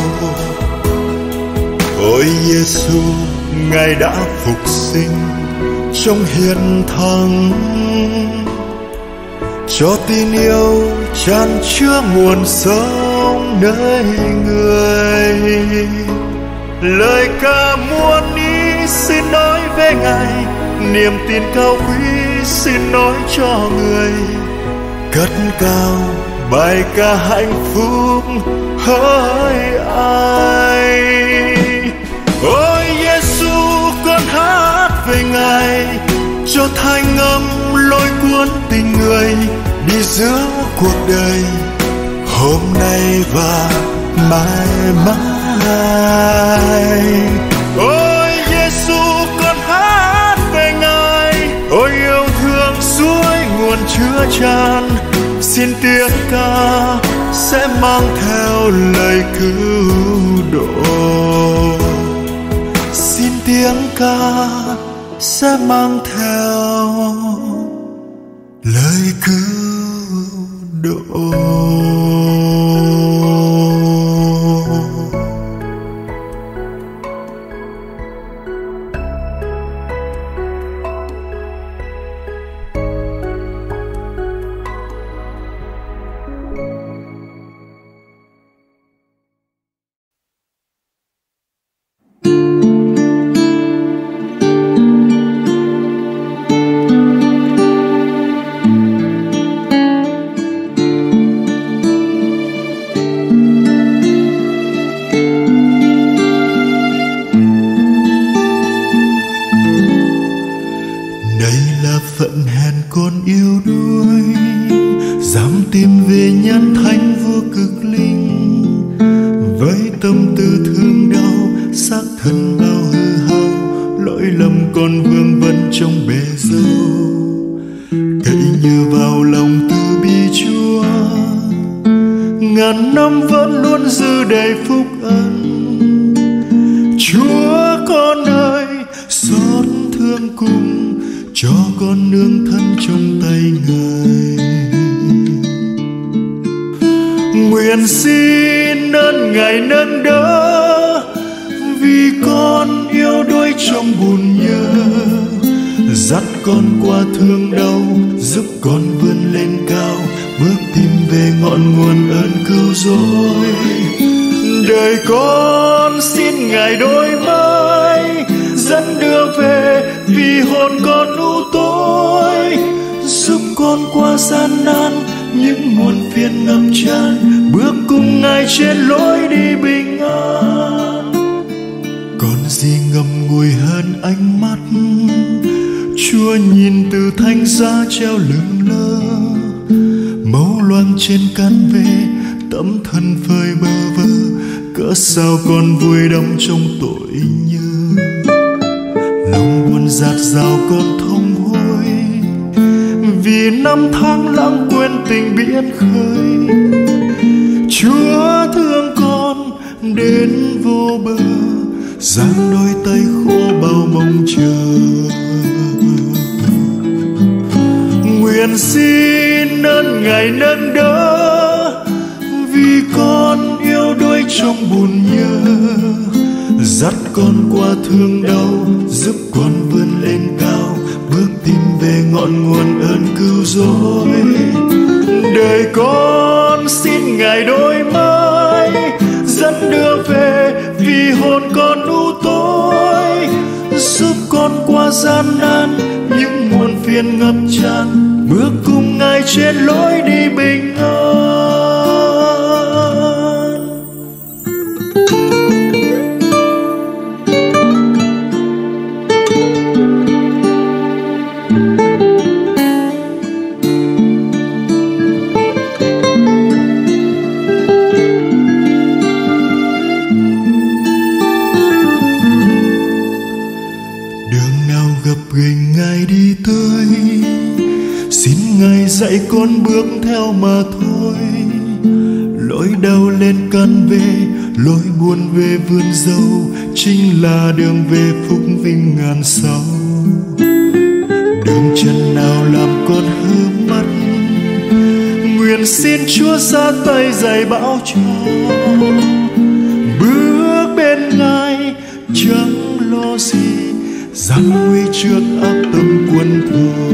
Ôi Giêsu, Ngài đã phục sinh trong hiền thắng, cho tin yêu chan chứa nguồn sống nơi người. Lời ca muôn ý xin nói về Ngài, niềm tin cao quý xin nói cho người. Cất cao bài ca hạnh phúc hỡi ai. Ôi Giêsu, con hát về Ngài, cho thanh âm lôi cuốn tình người đi giữa cuộc đời hôm nay và mãi mãi. Ôi Giêsu, con hát về Ngài, ôi yêu thương suối nguồn chứa chan, xin tiếng ca sẽ mang theo lời cứu độ. Xin tiếng ca sẽ mang theo lời cứu độ. Phận hèn con yêu đuối, dám tìm về nhân thánh vua cực linh. Với tâm tư thương đau, xác thân bao hư hao, lỗi lầm còn vương vấn trong bể dâu. Cậy nhờ vào lòng từ bi Chúa, ngàn năm vẫn luôn giữ đầy phúc ân. Chúa con ơi, xót thương cùng cho con nương thân trong tay Ngài. Nguyện xin ơn Ngài nâng đỡ, vì con yếu đuối trong buồn nhớ. Dắt con qua thương đau, giúp con vươn lên cao, bước tìm về ngọn nguồn ơn cứu rỗi. Đời con xin Ngài đổi mới, dẫn đưa về vì hồn con u tối. Giúp con qua gian nan những muộn phiền ngập tràn, bước cùng Ngài trên lối đi bình an. Còn gì ngậm ngùi hơn ánh mắt Chúa nhìn từ thánh giá treo lững lơ, máu loang trên can về tấm thân phơi bơ vơ. Cỡ sao con vui đắm trong tội nhơ, lòng buồn dạt dào con thông hối, vì năm tháng lãng quên tình biển khơi. Chúa thương con đến vô bờ, giang đôi tay khô bao mong chờ. Nguyện xin ơn Ngài nâng đỡ, vì con yếu đuối trong buồn nhớ. Dắt con qua thương đau, giúp con vươn lên cao, bước tìm về ngọn nguồn ơn cứu rỗi. Đời con xin Ngài đổi mới, dẫn đưa về vì hồn con u tối. Giúp con qua gian nan những muộn phiền ngập tràn, bước cùng Ngài trên lối đi bình an. Dạy con bước theo mà thôi, lối đau lên can về, lối buồn về vườn dâu, chính là đường về phúc vinh ngàn sau. Đường chân nào làm con hơ mắt, nguyện xin Chúa ra tay dạy bảo cho, bước bên Ngài chẳng lo gì, gian nguy trước ác tâm quân thù.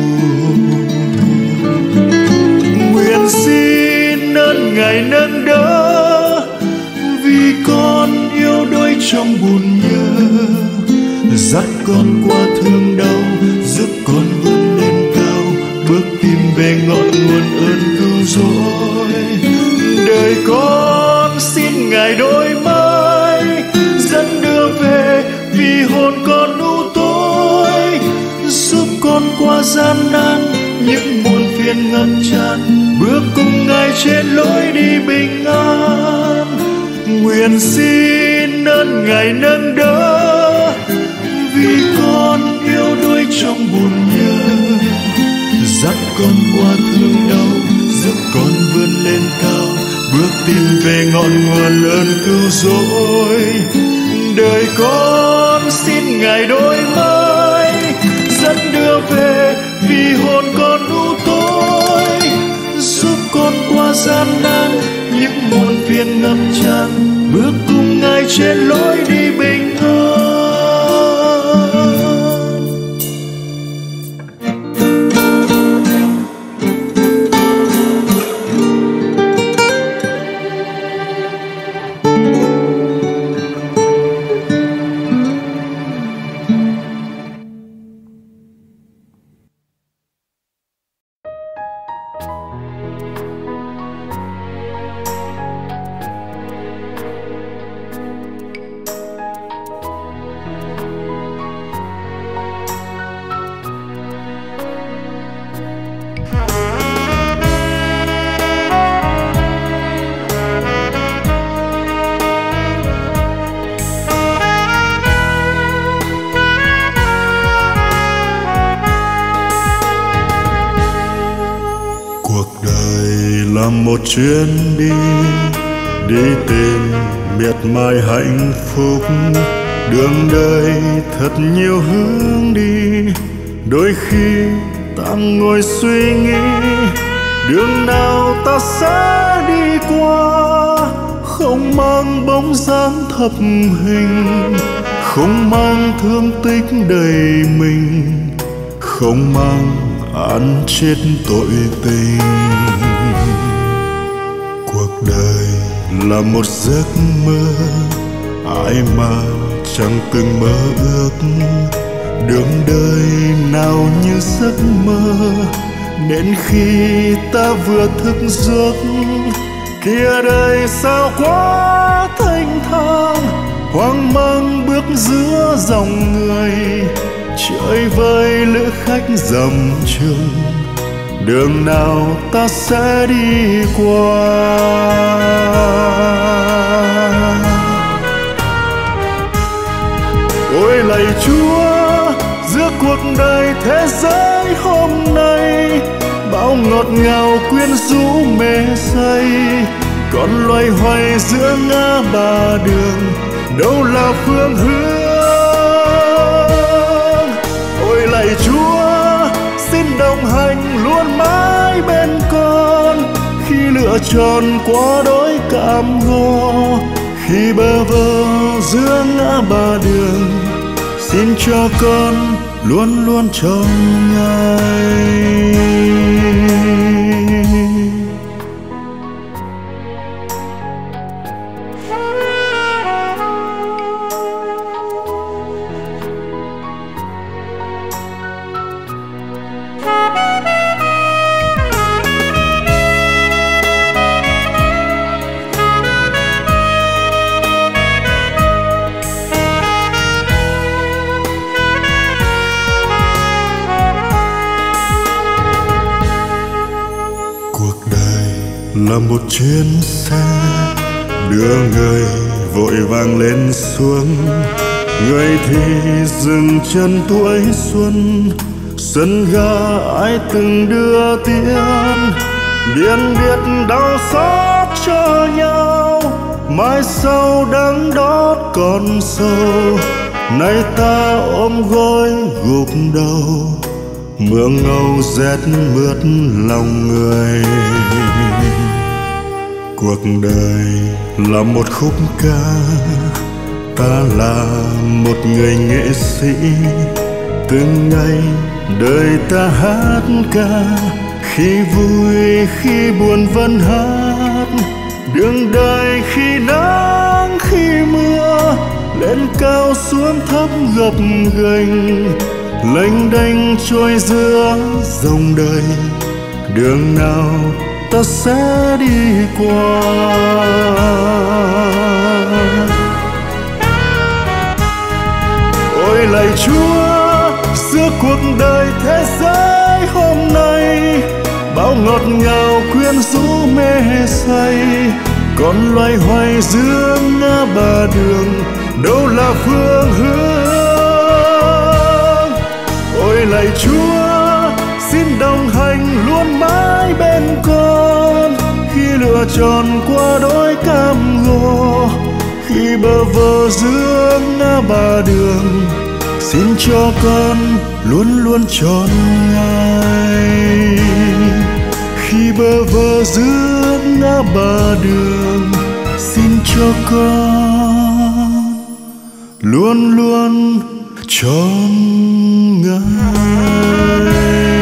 Nguyện xin ơn Ngài nâng đỡ, vì con yếu đuối trong buồn nhớ, dắt con qua thương đau, giúp con vươn lên cao, bước tìm về ngọn nguồn ơn cứu rỗi. Đời con xin Ngài đổi mới, dẫn đưa về vì hồn con u tối, giúp con qua gian nan những muộn phiền ngập tràn, bước cùng Ngài trên lối đi bình an. Nguyện xin ơn Ngài nâng đỡ, vì con yếu đuối trong buồn nhớ, dắt con qua thương đau, giúp con vươn lên cao, bước tìm về ngọn nguồn ơn cứu rỗi. Đời con xin Ngài đổi mới, dẫn đưa về vì hồn con u tối, giúp con qua gian nan những muộn phiền ngập tràn, bước cùng Ngài trên lối đi bình an. Một chuyến đi tìm miệt mài hạnh phúc, đường đời thật nhiều hướng đi, đôi khi ta ngồi suy nghĩ đường nào ta sẽ đi qua, không mang bóng dáng thập hình, không mang thương tích đầy mình, không mang án chết tội tình. Cuộc đời là một giấc mơ, ai mà chẳng từng mơ ước, đường đời nào như giấc mơ, đến khi ta vừa thức giấc, kia đời sao quá thanh thang, hoang mang bước giữa dòng người, chơi vơi lữ khách dầm chừng, đường nào ta sẽ đi qua. Ôi lạy Chúa, giữa cuộc đời thế giới hôm nay, bao ngọt ngào quyến rũ mê say, còn loay hoay giữa ngã ba đường, đâu là phương hướng. Ôi lạy Chúa, xin đồng hành luôn mãi bên con, khi lựa chọn quá đỗi cam go, khi bơ vơ giữa ngã ba đường, xin cho con luôn luôn trong Ngài. Là một chuyến xe đưa người vội vàng lên xuống, người thì dừng chân tuổi xuân, sân ga ai từng đưa tiếng, biên biệt đau xót cho nhau, mai sau đắng đót còn sâu, nay ta ôm gối gục đầu, mưa ngâu rét mướt lòng người. Cuộc đời là một khúc ca, ta là một người nghệ sĩ. Từng ngày đời ta hát ca, khi vui khi buồn vẫn hát. Đường đời khi nắng khi mưa, lên cao xuống thấp gập ghềnh, lênh đênh trôi giữa dòng đời. Đường nào ta sẽ đi qua. Ôi lạy Chúa, giữa cuộc đời thế giới hôm nay, bao ngọt ngào quyến rũ mê say, còn loay hoay giữa ngã ba đường, đâu là phương hướng. Ôi lạy Chúa, xin đồng hành luôn mãi bên con, khi lựa chọn qua đôi cam go, khi bơ vơ giữa ngã ba đường, xin cho con luôn luôn trọn Ngài. Khi bơ vơ giữa ngã ba đường, xin cho con luôn luôn trọn Ngài.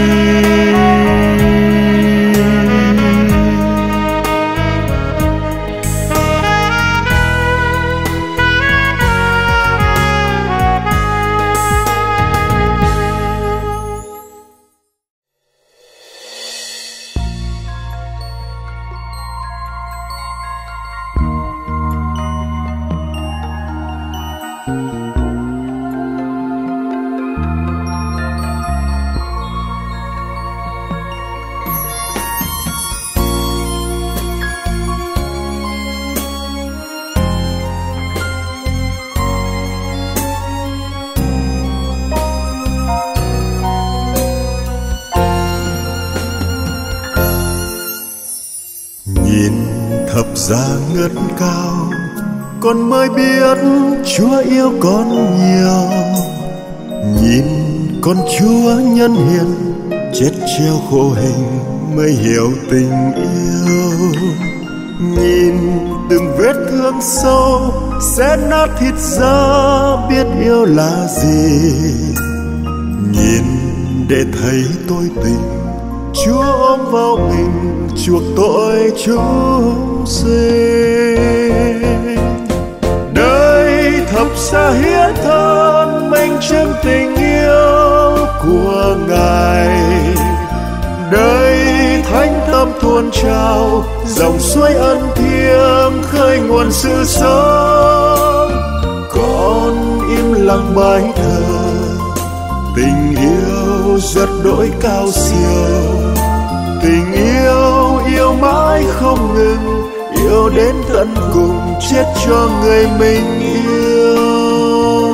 Thập giá ngất cao, con mới biết Chúa yêu con nhiều. Nhìn con Chúa nhân hiền, chết treo khổ hình mới hiểu tình yêu. Nhìn từng vết thương sâu xé nát thịt da, biết yêu là gì. Nhìn để thấy tôi tình, Chúa ôm vào mình chuộc tội chúng sinh. Đời thập giá hiến thân minh chứng tình yêu của Ngài. Đời thánh tâm tuôn trào, dòng suối ân thiêng khơi nguồn sự sống. Con im lặng bài thờ, tình yêu rất đổi cao siêu. Tình yêu yêu mãi không ngừng, yêu đến tận cùng, chết cho người mình yêu.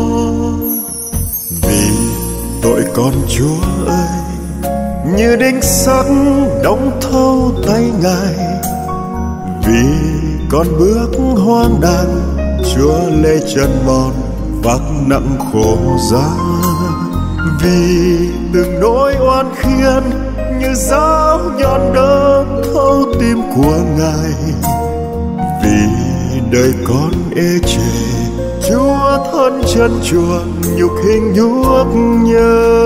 Vì tội con Chúa ơi, như đinh sắt đóng thâu tay Ngài. Vì con bước hoang đàng, Chúa lê chân mòn vác nặng khổ giá. Vì từng nỗi oan khiên như giáo nhọn đớn thấu tim của Ngài. Vì đời con ê chề, Chúa thân chân chuộc nhục hình nhuốc nhớ.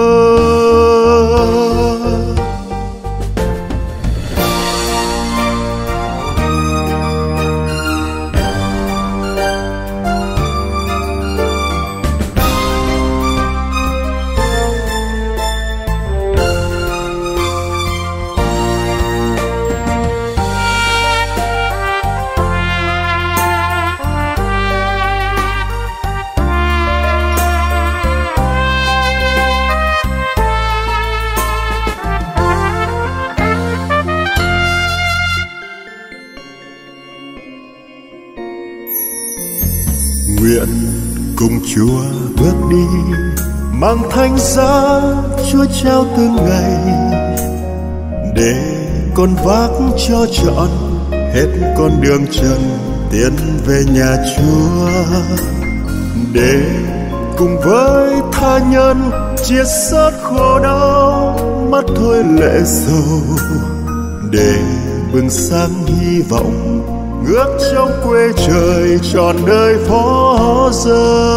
Nguyện cùng Chúa bước đi, mang thánh giá Chúa trao từng ngày, để con vác cho trọn hết con đường trần tiến về nhà Chúa. Để cùng với tha nhân chia sớt khổ đau, mắt thôi lệ sầu để bừng sáng hy vọng, ngước trong quê trời trọn đời phó dơ.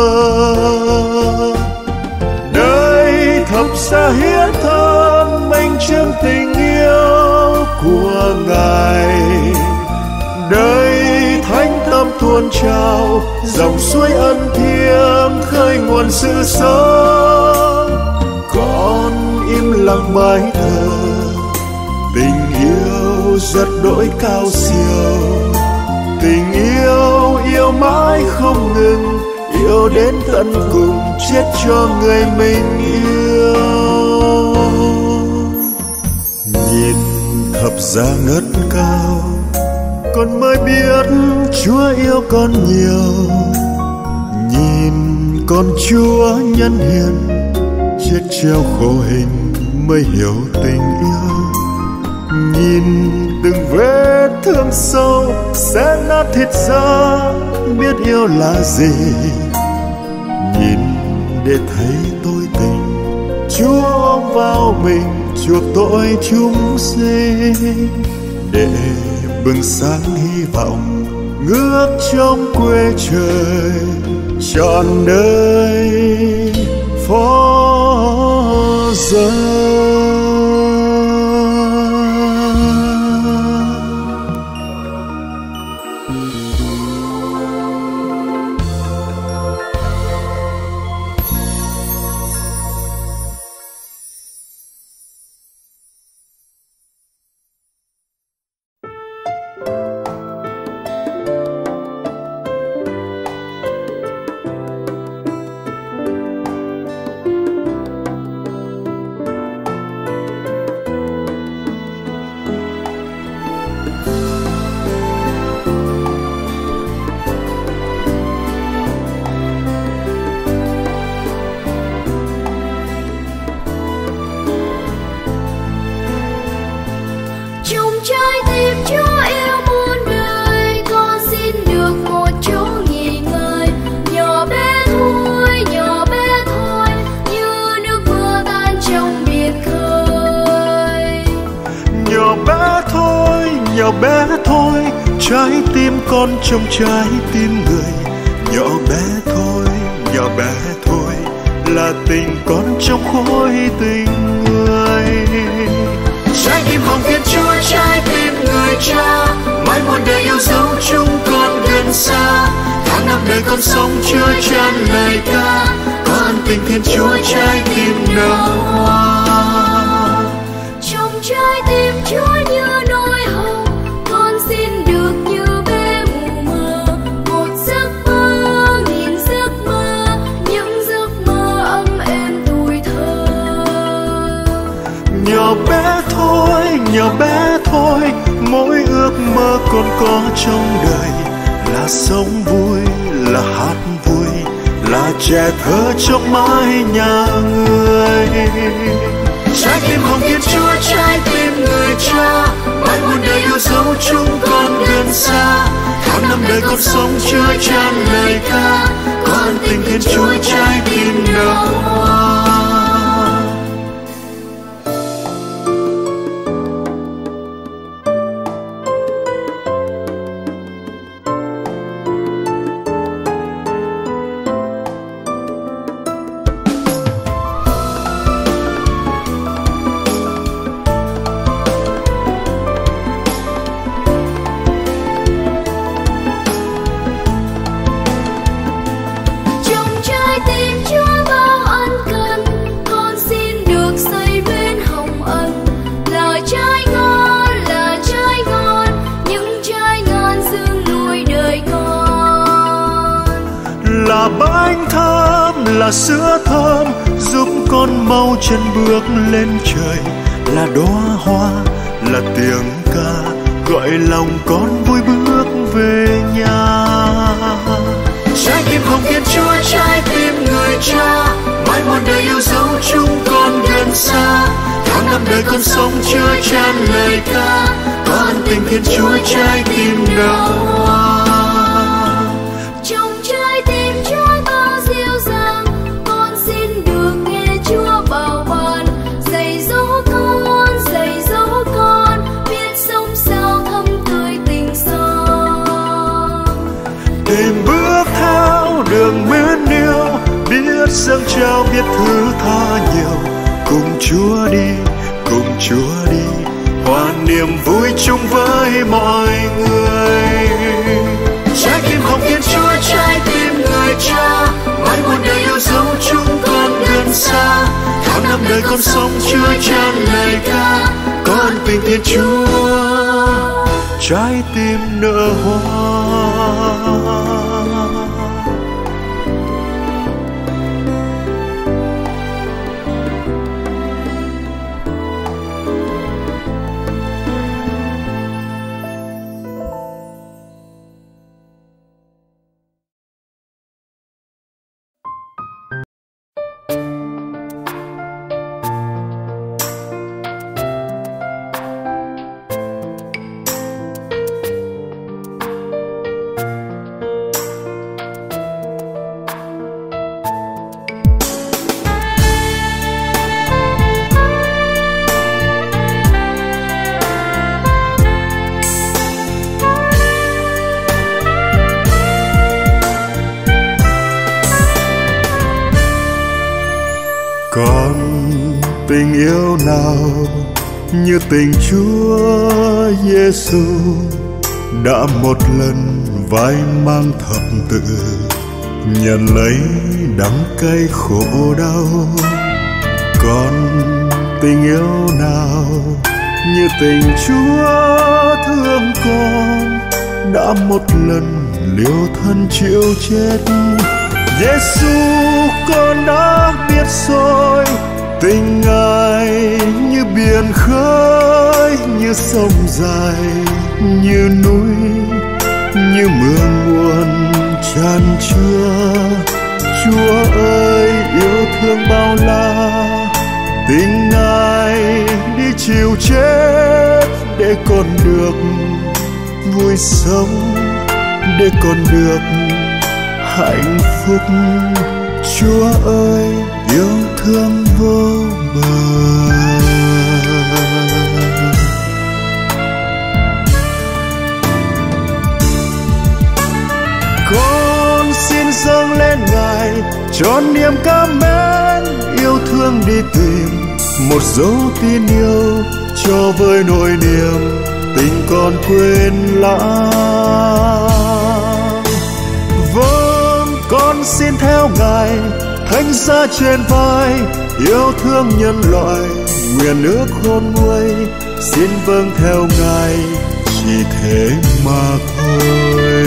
Đời thập giá hiến thân minh chứng tình yêu của Ngài, đời thánh tâm tuôn trào dòng suối ân thiêng khơi nguồn sự sống. Con im lặng mãi thờ tình yêu rất đỗi cao siêu, tình yêu yêu mãi không ngừng, yêu đến tận cùng chết cho người mình yêu. Nhìn thập giá ngất cao, con mới biết Chúa yêu con nhiều. Nhìn con Chúa nhân hiền, chết treo khổ hình mới hiểu tình yêu. Nhìn từng vết thương sâu sẽ nát thịt ra, biết yêu là gì. Nhìn để thấy tôi tình, Chúa ôm vào mình chuộc tội chúng sinh, để bừng sáng hy vọng ngước trong quê trời trọn đời phó dơ. Nhỏ bé thôi, trái tim con trong trái tim người. Nhỏ bé thôi, là tình con trong khối tình người. Trái tim hồng Thiên Chúa, trái tim người cha, mãi muôn đời yêu dấu chúng con gần xa. Tháng năm đời con sống chưa chan lời ca, có ân tình Thiên Chúa trái tim nở hoa. Trong trái tim Chúa như nỗi hồng, con xin được như bé mù mờ. Một giấc mơ, nghìn giấc mơ, những giấc mơ ấm êm tuổi thơ. Nhỏ bé thôi, mỗi ước mơ con có trong đời là sống vui, là hát vui, là trẻ thơ trong mái nhà người. Trái tim hồng Thiên Chúa, trái tim người cha, mãi muôn đời yêu dấu chúng con gần xa. Tháng năm đời con sống chưa chan lời ca, có ân tình Thiên Chúa trái tim nở hoa. Là bánh thơm, là sữa thơm, giúp con mau chân bước lên trời. Là đóa hoa, là tiếng ca, gọi lòng con vui bước về nhà. Trái tim hồng Thiên Chúa, trái tim người cha, mãi muôn đời yêu dấu chúng con gần xa. Tháng năm đời con sống chưa chan lời ca, có ân tình Thiên Chúa trái tim nở hoa. Trong trái tim Chúa bao dịu dàng, con xin được nghe biết dâng trao, biết thứ tha nhiều. Cùng Chúa đi, cùng Chúa đi, hòa niềm vui chung với mọi người. Trái tim học Thiên Chúa, trái tim người Cha, mãi muôn đời yêu dấu chúng con gần xa. Tháng năm đời con sống chưa chan lời ca, con tình Thiên Chúa, trái tim nở hoa. Còn tình yêu nào như tình Chúa Giêsu đã một lần vai mang thập tự, nhận lấy đắng cay khổ đau. Còn tình yêu nào như tình Chúa thương con, đã một lần liều thân chịu chết. Giêsu con đã biết rồi, tình Ngài như biển khơi, như sông dài, như núi, như mương nguồn tràn chứa. Chúa ơi yêu thương bao la, tình Ngài đi chịu chết để con được vui sống, để con được hạnh phúc. Chúa ơi yêu thương vô bờ. Con xin dâng lên Ngài cho niềm cảm mến, yêu thương đi tìm một dấu tin yêu, cho với nỗi niềm tình con quên lãng. Con xin theo Ngài thánh giá trên vai, yêu thương nhân loại, nguyện ước khôn nguôi. Xin vâng theo Ngài, chỉ thế mà thôi.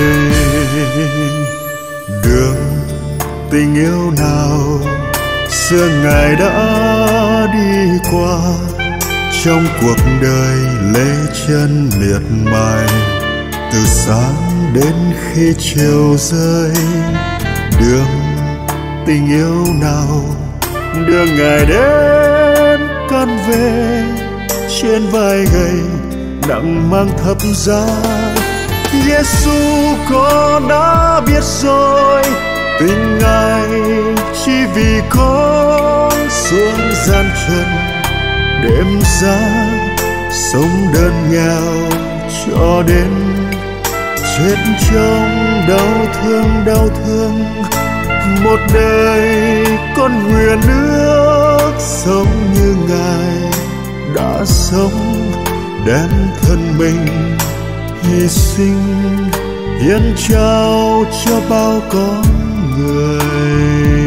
Đường tình yêu nào xưa Ngài đã đi qua, trong cuộc đời lê chân miệt mài, từ sáng đến khi chiều rơi. Đường tình yêu nào đưa Ngài đến căn về, trên vai gầy nặng mang thập giá. Giêsu con đã biết rồi, tình Ngài chỉ vì con xuống gian trần, đêm giá sống đơn nghèo cho đến chết trong đau thương. Một đời con nguyện ước sống như Ngài đã sống, đem thân mình hy sinh hiến trao cho bao con người.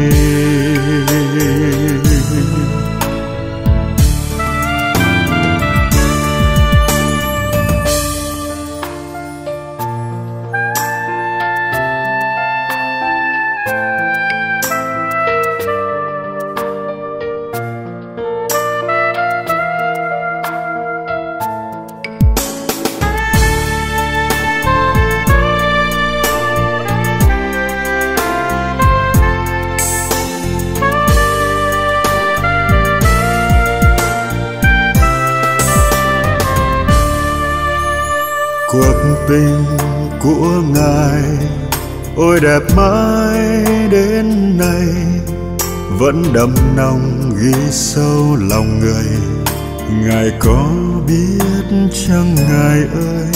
Cuộc tình của Ngài ôi đẹp mãi đến nay, vẫn đậm nồng ghi sâu lòng người. Ngài có biết chăng Ngài ơi,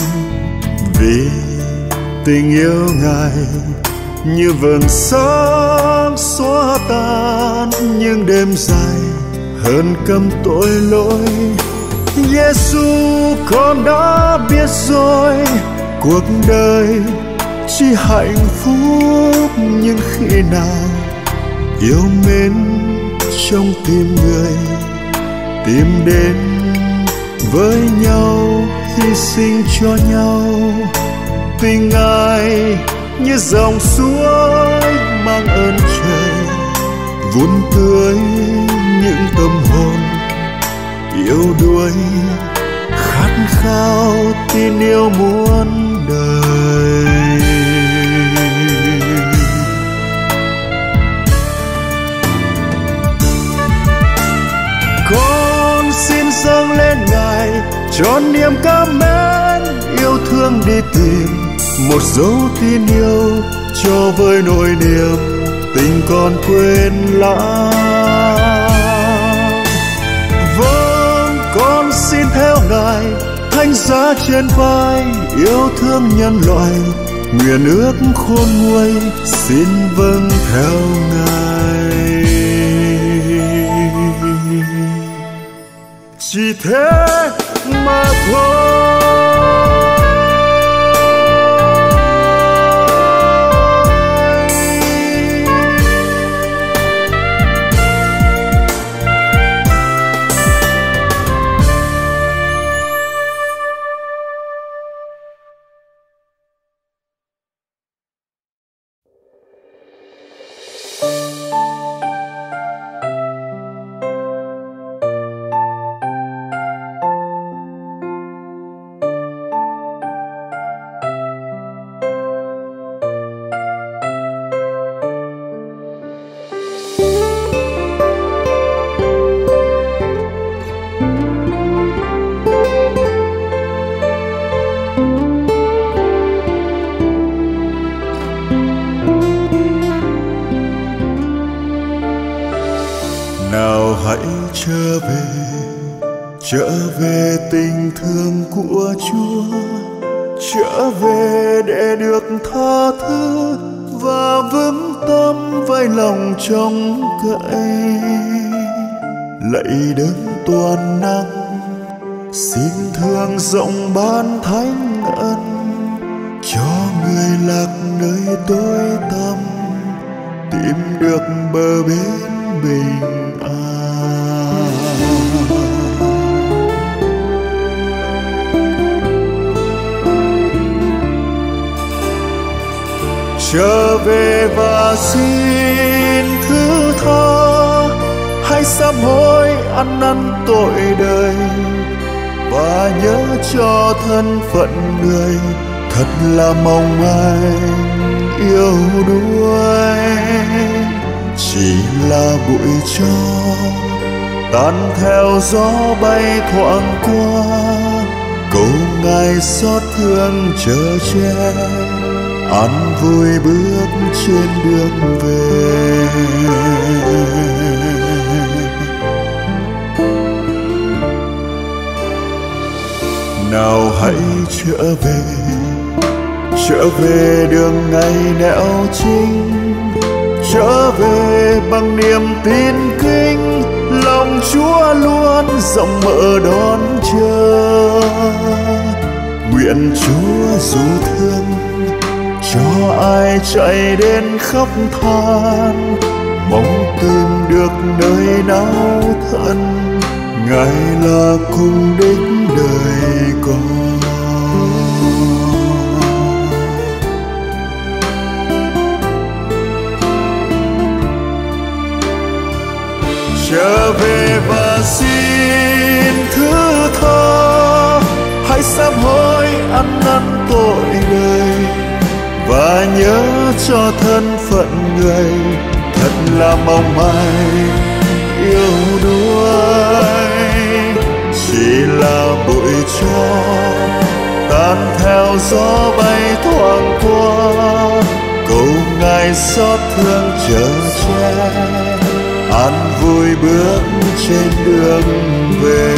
vì tình yêu Ngài như vầng sáng xóa tan những đêm dài hơn câm tội lỗi. Giêsu, con đã biết rồi, cuộc đời chỉ hạnh phúc nhưng khi nào yêu mến trong tim người, tìm đến với nhau, hy sinh cho nhau. Tình Ngài như dòng suối mang ơn trời, vun tưới những tâm hồn yêu đuối, khát khao tin yêu muôn đời. Con xin dâng lên Ngài cho niềm cảm mến, yêu thương đi tìm một dấu tin yêu, cho với nỗi niềm tình còn quên lãng. Vâng, con xin theo Ngài, thánh giá trên vai, yêu thương nhân loại, nguyện ước khôn nguôi, xin vâng theo Ngài. Chỉ thế mà thôi. Nào hãy trở về tình thương của Chúa, trở về để được tha thứ và vững tâm với lòng trông cậy. Lạy đấng toàn năng, xin thương rộng ban thánh ân, cho người lạc nơi tối tăm tìm được bờ bến bình an. Trở về và xin thứ tha, hãy sám hối ăn năn tội đời và nhớ cho thân phận người thật là mong manh yêu đuối. Chỉ là bụi tro tan theo gió bay thoảng qua, cầu Ngài xót thương chở che, an vui bước trên đường về. Nào hãy trở về đường ngày nẻo chính, trở về bằng niềm tin kính, lòng Chúa luôn rộng mở đón chờ. Nguyện Chúa dù thương cho ai chạy đến khóc than, mong tìm được nơi nào thân, Ngài là cùng đích đời con. Trở về và xin thứ tha, hãy sám hối ăn năn tội đời và nhớ cho thân phận người thật là mong manh yêu đuối. Chỉ là bụi tro tan theo gió bay thoảng qua, cầu Ngài xót thương chở che, an vui bước trên đường về.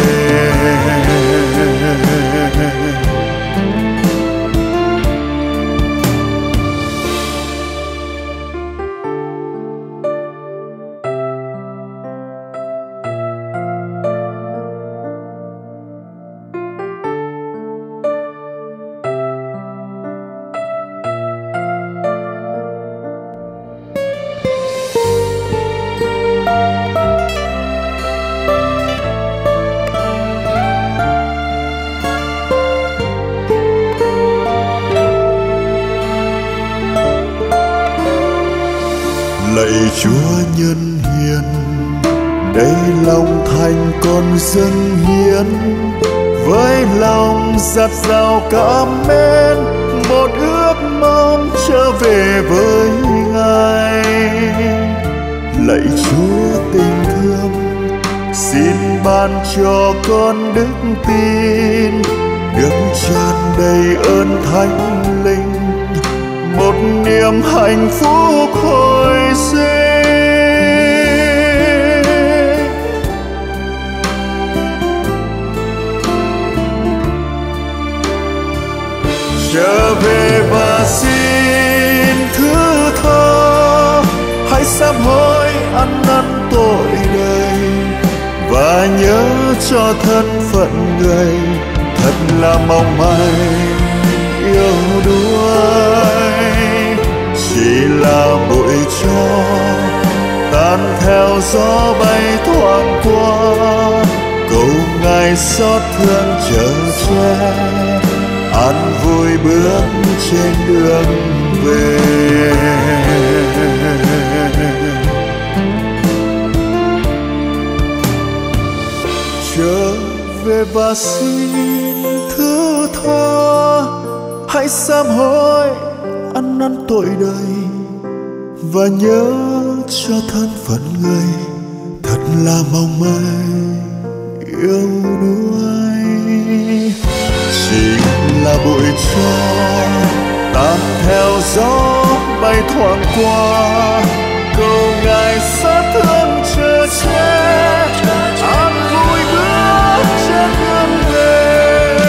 lạy Chúa nhân hiền, đây lòng thành con dâng hiến, với lòng dạt dào cảm mến, một ước mong trở về với Ngài. Lạy Chúa tình thương, xin ban cho con đức tin, được tràn đầy ơn Thánh Linh, một niềm hạnh phúc hồi sinh. Trở về và xin thứ tha, hãy sám hối ăn năn tội đời, và nhớ cho thân phận người thật là mong manh yêu đuối. Chỉ là bụi tro tan theo gió bay thoảng qua, cầu Ngài xót thương chở che, an vui bước trên đường về. Trở về và xin thứ tha, hãy sám hối ăn năn tội đời, và nhớ cho thân phận người thật là mong manh yêu đuối. Chỉ là bụi tro tan theo gió bay thoảng qua, cầu Ngài xót thương chở che, an vui bước trên đường về.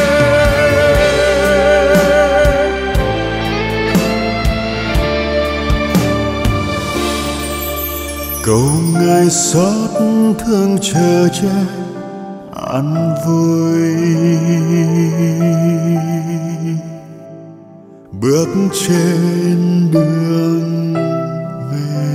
Cầu Ngài xót thương chở che, an vui bước trên đường về.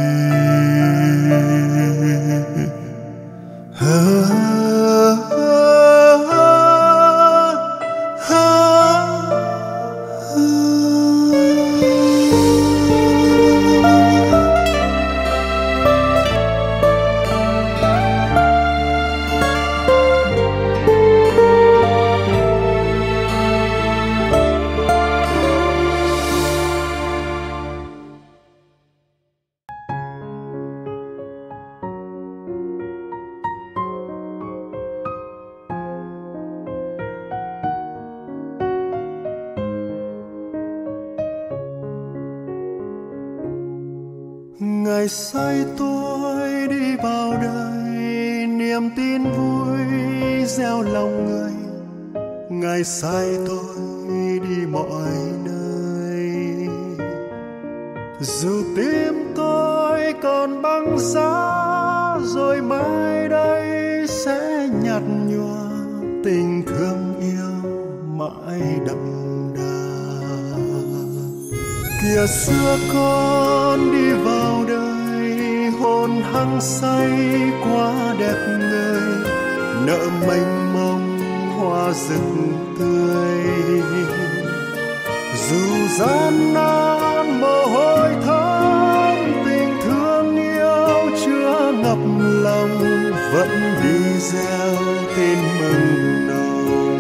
Ngài sai tôi đi vào đời, niềm tin vui gieo lòng người. Ngài sai tôi đi mọi nơi, dù tim tôi còn băng giá, rồi mai đây sẽ nhạt nhòa, tình thương yêu mãi đậm đà. Kìa xưa con đi vào đời, hồn hăng say quá đẹp người, nợ mênh mông hoa rực tươi. Dù gian nan mồ hôi thấm, tình thương yêu chưa ngập lòng, vẫn đi gieo tin mừng nồng.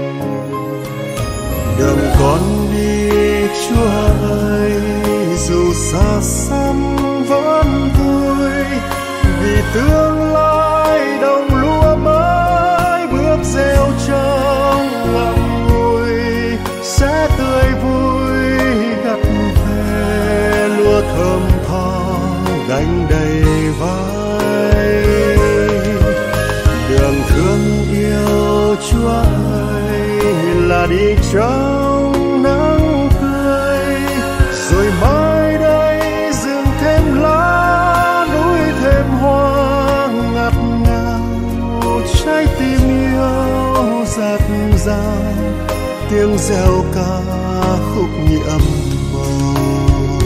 Đường con đi Chúa ơi, dù xa xăm vẫn vui, vì tương lai đồng lúa mới bước gieo trong ngậm ngùi, sẽ tươi vui gặt về lúa thơm tho gánh đầy vai. Đường thương yêu Chúa ơi là đi trong nắng cười, rồi mai đây rừng thêm lá, núi thêm hoa ngặt ngào, trái tim yêu dạt dào, tiếng reo ca khúc nhiệm màu.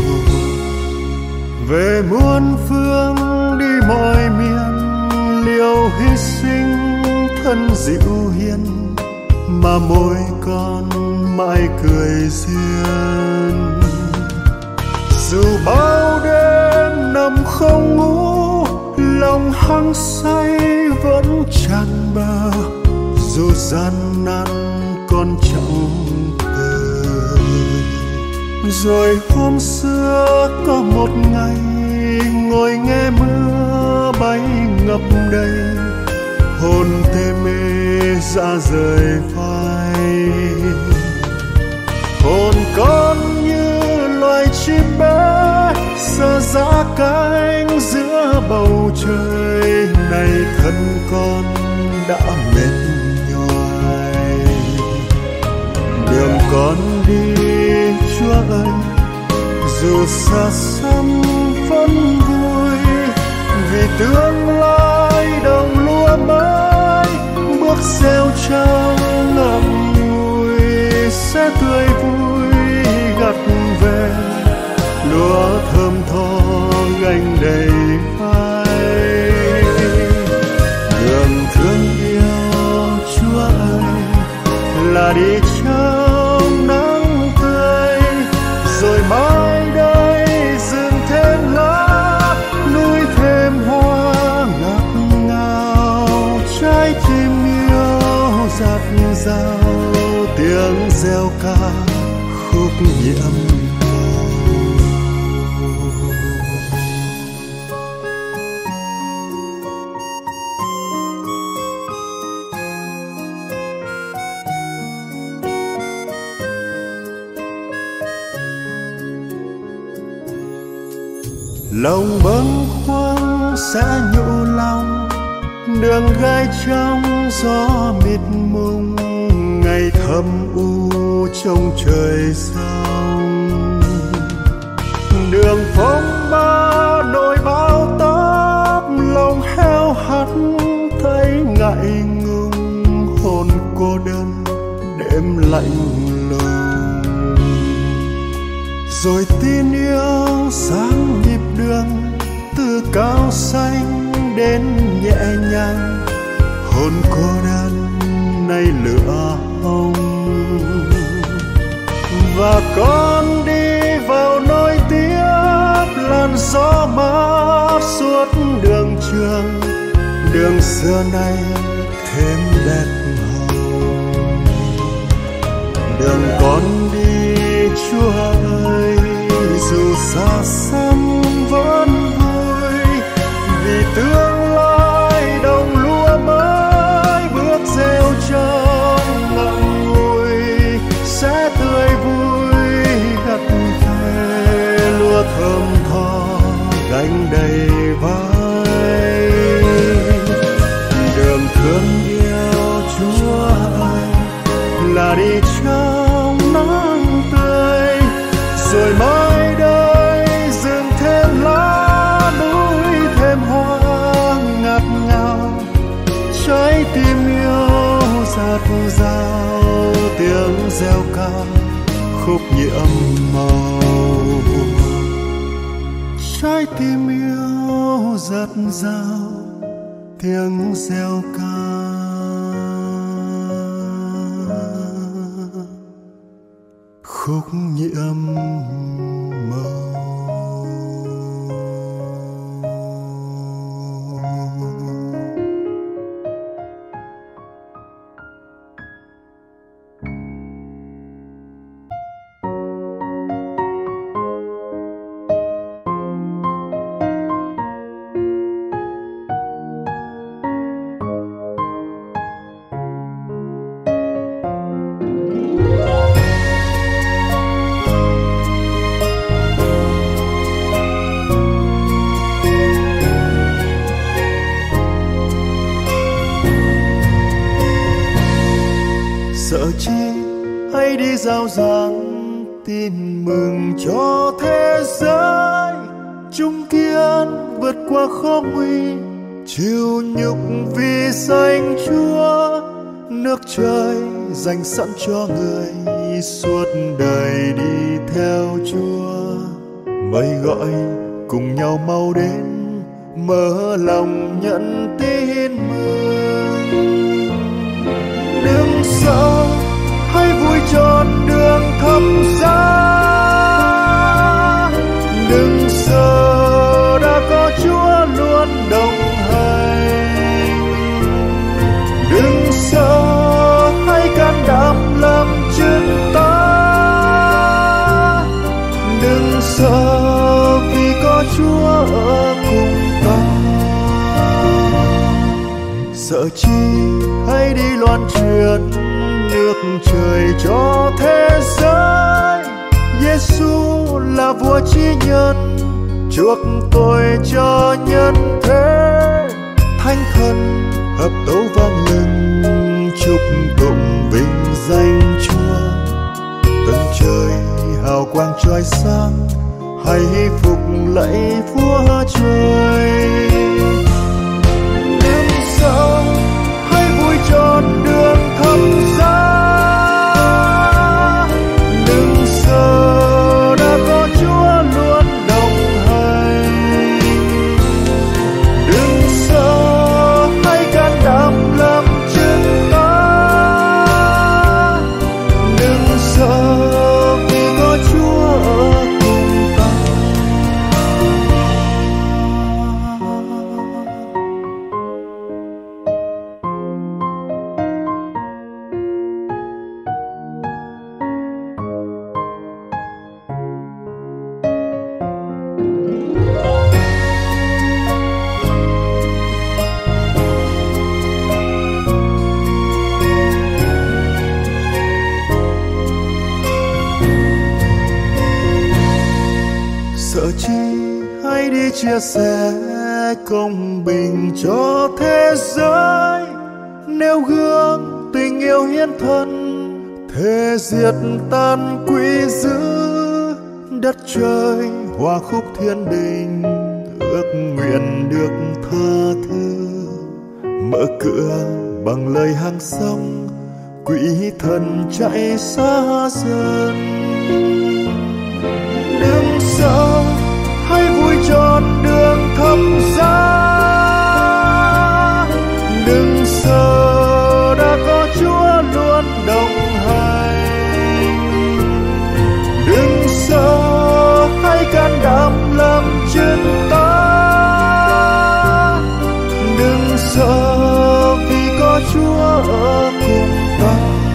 Về muôn phương đi mọi miền, liều hy sinh thân dịu hiền, mà môi con mãi cười duyên. dù bao đêm nằm không ngủ, lòng hăng say vẫn tràn bờ, dù gian nan còn trọng từ. Rồi hôm xưa có một ngày ngồi nghe mưa bay ngập đầy, hồn thê mê ra rời vai. Hồn con như loài chim bé xa giá cánh giữa bầu trời, này thân con đã mệt nhoài. Đường con đi Chúa ơi, dù xa xăm vẫn vui, vì tương lai đồng lúa mới bước gieo trao ngậm ngùi sẽ tươi vui gặt về. Lúa thơm tho gánh đầy vai, đường thương yêu Chúa ơi là đi trong nắng tươi, rồi mai đây rừng thêm lá, núi thêm hoa ngọt ngào. Trái tim yêu dạt dào tiếng reo ca khúc nhiễm. Lòng bâng khuâng sẽ nhũ lòng, đường gai trong gió mịt mùng, ngày thầm u trong trời sông. Đường phong ba nỗi bao táp, lòng heo hắt thấy ngại ngùng, hồn cô đơn đêm lạnh lùng. Rồi tin yêu sáng nhịp đường, từ cao xanh đến nhẹ nhàng, hồn cô đơn nay lửa hồng. Và con đi vào nối tiếp làn gió mát suốt đường trường, đường xưa nay thêm đẹp hồng. Đường con đi Chúa ơi, dù xa xăm vẫn vui, vì tương lai đồng lúa mới bước gieo trong ngậm ngùi sẽ tươi vui gặt về. Lúa thơm tho gánh đầy vai, đường thương yêu Chúa ơi là đi trong nắng tươi, rồi mai đây rừng thêm lá, núi thêm hoa ngạt ngào. Trái tim yêu dạt dào tiếng reo ca khúc nhiễm màu. Trái tim yêu dạt dào tiếng reo ca khúc nhiễm màu. Sợ chi hãy đi rao giảng tin mừng cho thế giới, chung kiên vượt qua khó nguy, chịu nhục vì danh Chúa. Nước trời dành sẵn cho người suốt đời đi theo Chúa. Mời gọi cùng nhau mau đến, mở lòng nhận tin mừng. Đừng sợ, hãy vui trọn đường thập giá. Sợ chi hãy đi loan truyền nước trời cho thế giới. Giêsu là vua chi nhân, chuộc tội cho nhân thế. Thánh thần hợp tấu vang lên, chúc tụng vinh danh Chúa. Tầng trời hào quang chói sáng, hãy phục lạy Vua trời. Đừng sợ, hãy vui tròn đường thập giá. Đừng sợ, đã có Chúa luôn đồng hành. Đừng sợ, hãy can đảm làm chân ta. Đừng sợ, vì có Chúa ở cùng ta. Sợ chi hãy đi chia sẻ công bình cho thế giới. Nếu gương tình yêu hiến thân, thế diệt tan quỷ dữ. Đất trời hòa khúc thiên đình, ước nguyện được tha thứ. Mở cửa bằng lời hàng sông, quỷ thần chạy xa dần. Đừng sợ, hãy vui tròn đường thập giá. Đừng sợ, đã có Chúa luôn đồng hành. Đừng sợ, hãy can đảm làm chân ta. Đừng sợ, vì có Chúa ở cùng ta.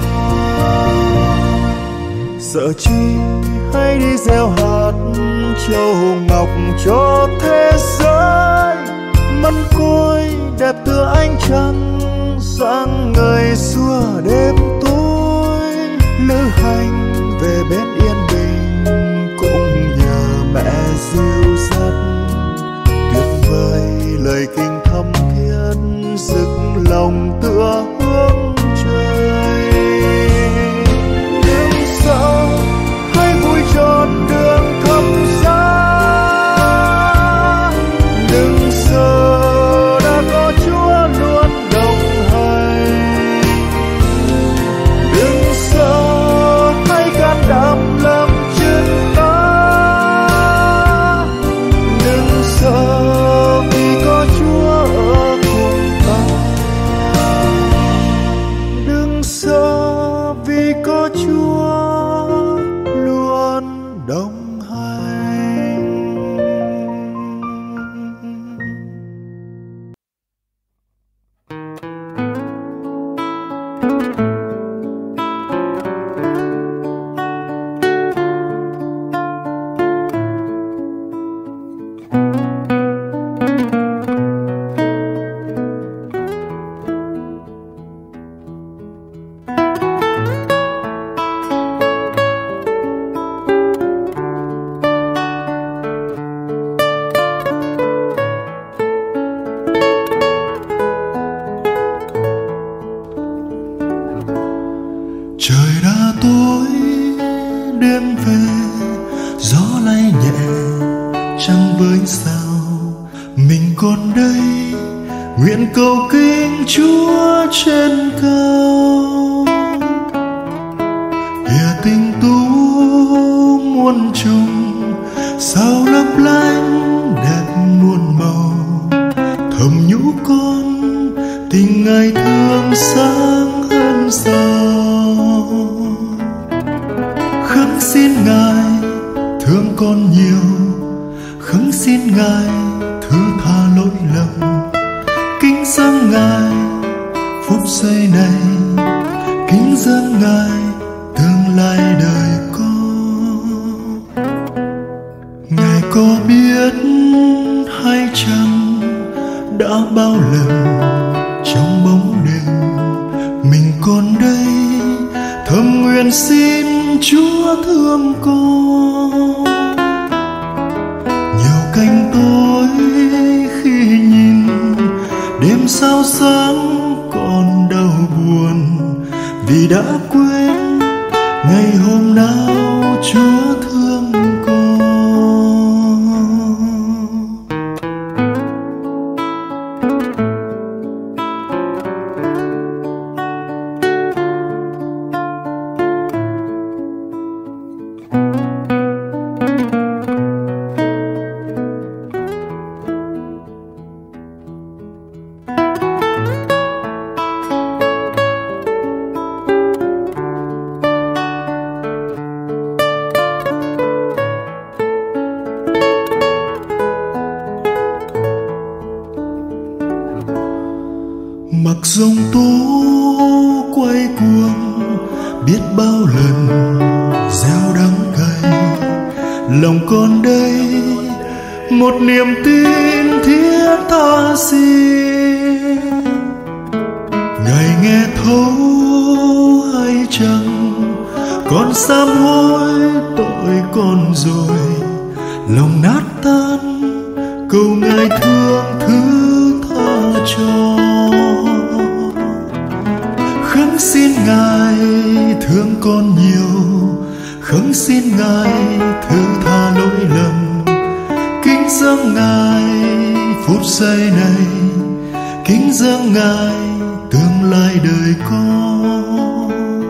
Sợ chi hãy đi gieo hạt châu ngọc cho thế giới. Mân côi đẹp tựa ánh trăng, sáng ngời xua đêm tối. Lữ hành về bên yên bình, cũng nhờ mẹ dìu dắt. Tuyệt vời lời kinh thâm thiết, sức lòng tựa hướng trời. Đừng sợ, hãy vui tròn đường thập giá. Đừng sợ, đã có Chúa luôn đồng hành. Đừng sợ, hãy can đảm làm chân ta. Đừng sợ, vì có Chúa ở cùng ta. Đừng sợ, vì có Chúa luôn đồng hành. Trời đã tối, đêm về, gió lay nhẹ trăng với sao. Mình còn đây, nguyện cầu kính Chúa trên cao. Địa tình tú muôn trùng, sao lấp lánh đẹp muôn màu. Thầm nhũ con, tình ngày thương sáng hơn giàu. Khấn xin Ngài thương con nhiều, khấn xin Ngài thứ tha lỗi lầm. Kính dâng Ngài phúc giây này, kính dâng Ngài tương lai đời con. Ngài có biết hay chăng đã bao lần trong Chúa thương con. Nhiều cánh tối khi nhìn đêm sao sáng còn đau buồn, vì đã quên ngày hôm nào Chúa thương con. Mặc giông tố quay cuồng, biết bao lần gieo đắng cay, lòng con đây một niềm tin thiết tha xin. Ngài nghe thấu hay chăng, con sám hối tội con rồi, lòng nát tan cầu Ngài thương thứ tha cho. Khấn xin Ngài thương con nhiều, khấn xin Ngài thứ tha lỗi lầm. Kính dâng Ngài phút giây này, kính dâng Ngài tương lai đời con.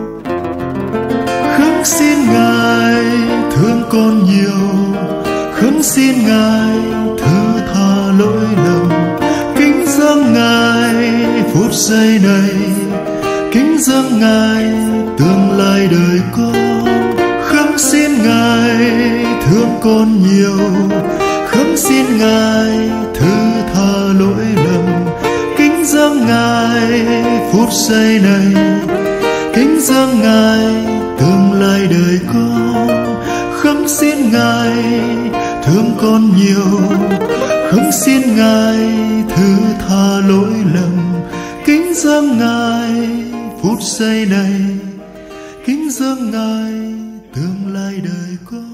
Khấn xin Ngài thương con nhiều, khấn xin Ngài thứ tha lỗi lầm. Kính dâng Ngài phút giây này, kính dâng Ngài tương lai đời con. Khấn xin Ngài thương con nhiều, khấn xin Ngài thứ tha lỗi lầm. Kính dâng Ngài phút giây này, kính dâng Ngài tương lai đời con. Khấn xin Ngài thương con nhiều, khấn xin Ngài thứ tha lỗi lầm. Kính dâng Ngài phút giây này, kính dâng Ngài tương lai đời con.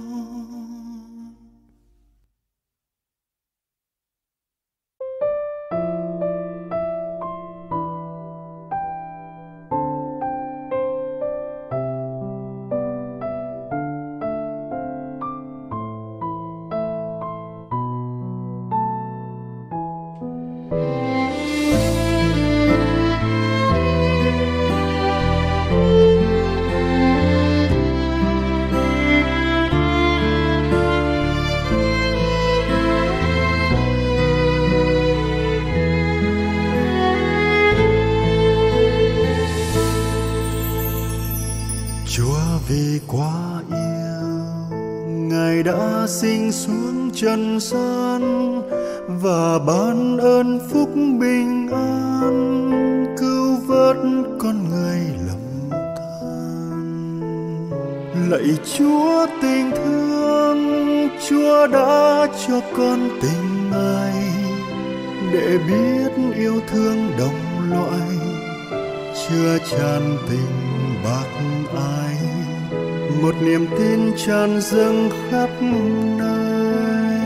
Vì quá yêu, Ngài đã sinh xuống trần gian và ban ơn phúc bình an, cứu vớt con người lầm than. Lạy Chúa tình thương, Chúa đã cho con tình Ngài để biết yêu thương đồng loại, chưa tràn tình bác ai. Một niềm tin tràn dâng khắp nơi.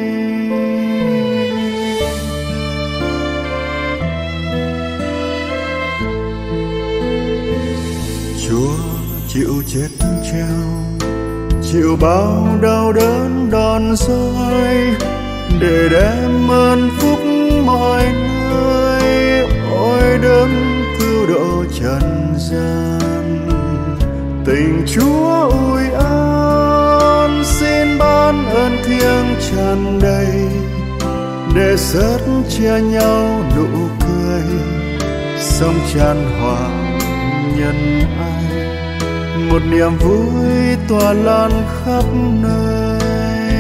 Chúa chịu chết treo, chịu bao đau đớn đòn roi để đem ơn phúc mọi nơi. Ôi đấng cứu độ trần gian, tình Chúa ủi an, xin ban ơn thiêng tràn đầy để rất chia nhau nụ cười, sống chan hòa nhân ai. Một niềm vui tỏa lan khắp nơi.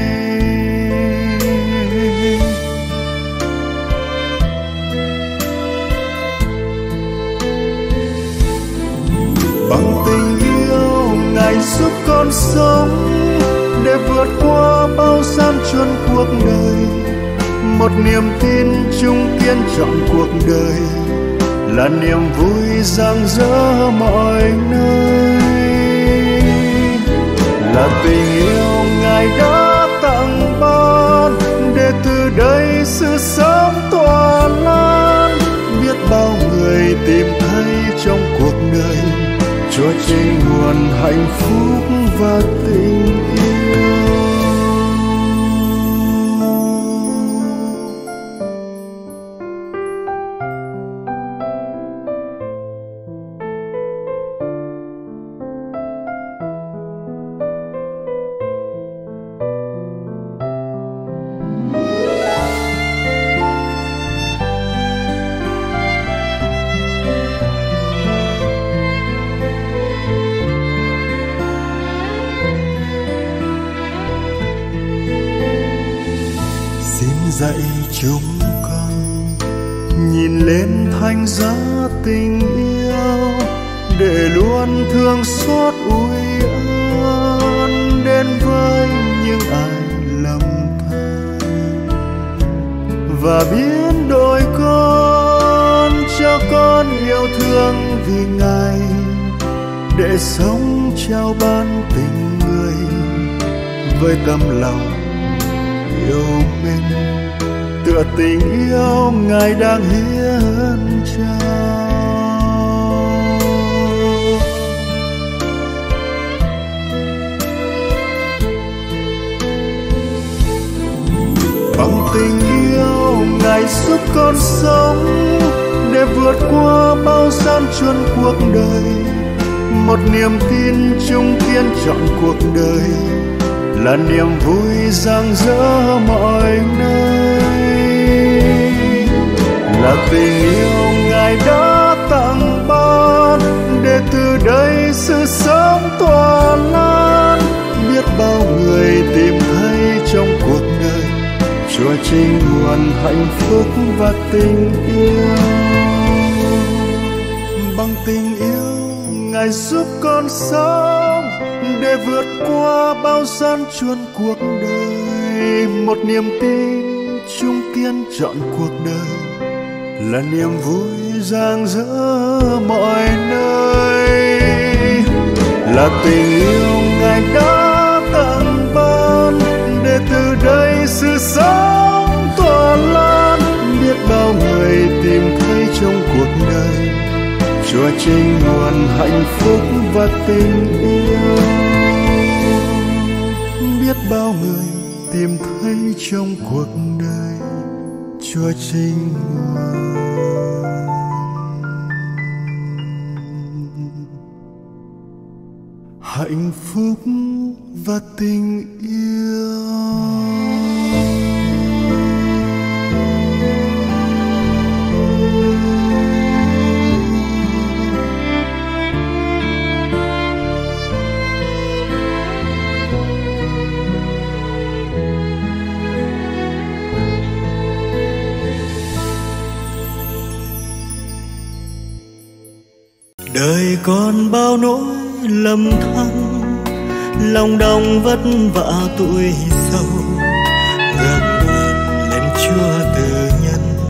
Bằng tình yêu Ngài giúp con sống để vượt qua bao gian truân cuộc đời. Một niềm tin chung kiên trọn cuộc đời là niềm vui rạng rỡ mọi nơi. là tình yêu Ngài đã tặng ban, để từ đây sự sống tỏa lan. Biết bao người tìm thấy trong cuộc đời Chúa chính nguồn hạnh phúc và tình yêu. Dạy chúng con nhìn lên thánh giá tình yêu, để luôn thương xót ủi ơn đến với những ai lầm than, và biến đổi con cho con yêu thương vì Ngài, để sống trao ban tình người với tâm lòng yêu mình, tựa tình yêu Ngài đang hiến trao. Bằng tình yêu Ngài giúp con sống, để vượt qua bao gian truân cuộc đời. Một niềm tin chung kiên trọn cuộc đời, là niềm vui rạng rỡ mọi nơi. Là tình yêu Ngài đã tặng ban, để từ đây sự sống tỏa lan. Biết bao người tìm thấy trong cuộc đời Chúa chính nguồn hạnh phúc và tình yêu. Bằng tình yêu Ngài giúp con sống, để vượt qua bao gian truân cuộc đời. Một niềm tin chung kiên trọn cuộc đời, là niềm vui rạng rỡ mọi nơi. Là tình yêu Ngài đã tặng ban, để từ đây sự sống tỏa lan. Biết bao người tìm thấy trong cuộc đời Chúa chính nguồn hạnh phúc và tình yêu. Biết bao người tìm thấy trong cuộc đời Chúa chính nguồn hạnh phúc và tình yêu. Đời còn bao nỗi lầm than, lòng đong vất vả tuổi giàu, ngước nhìn lên Chúa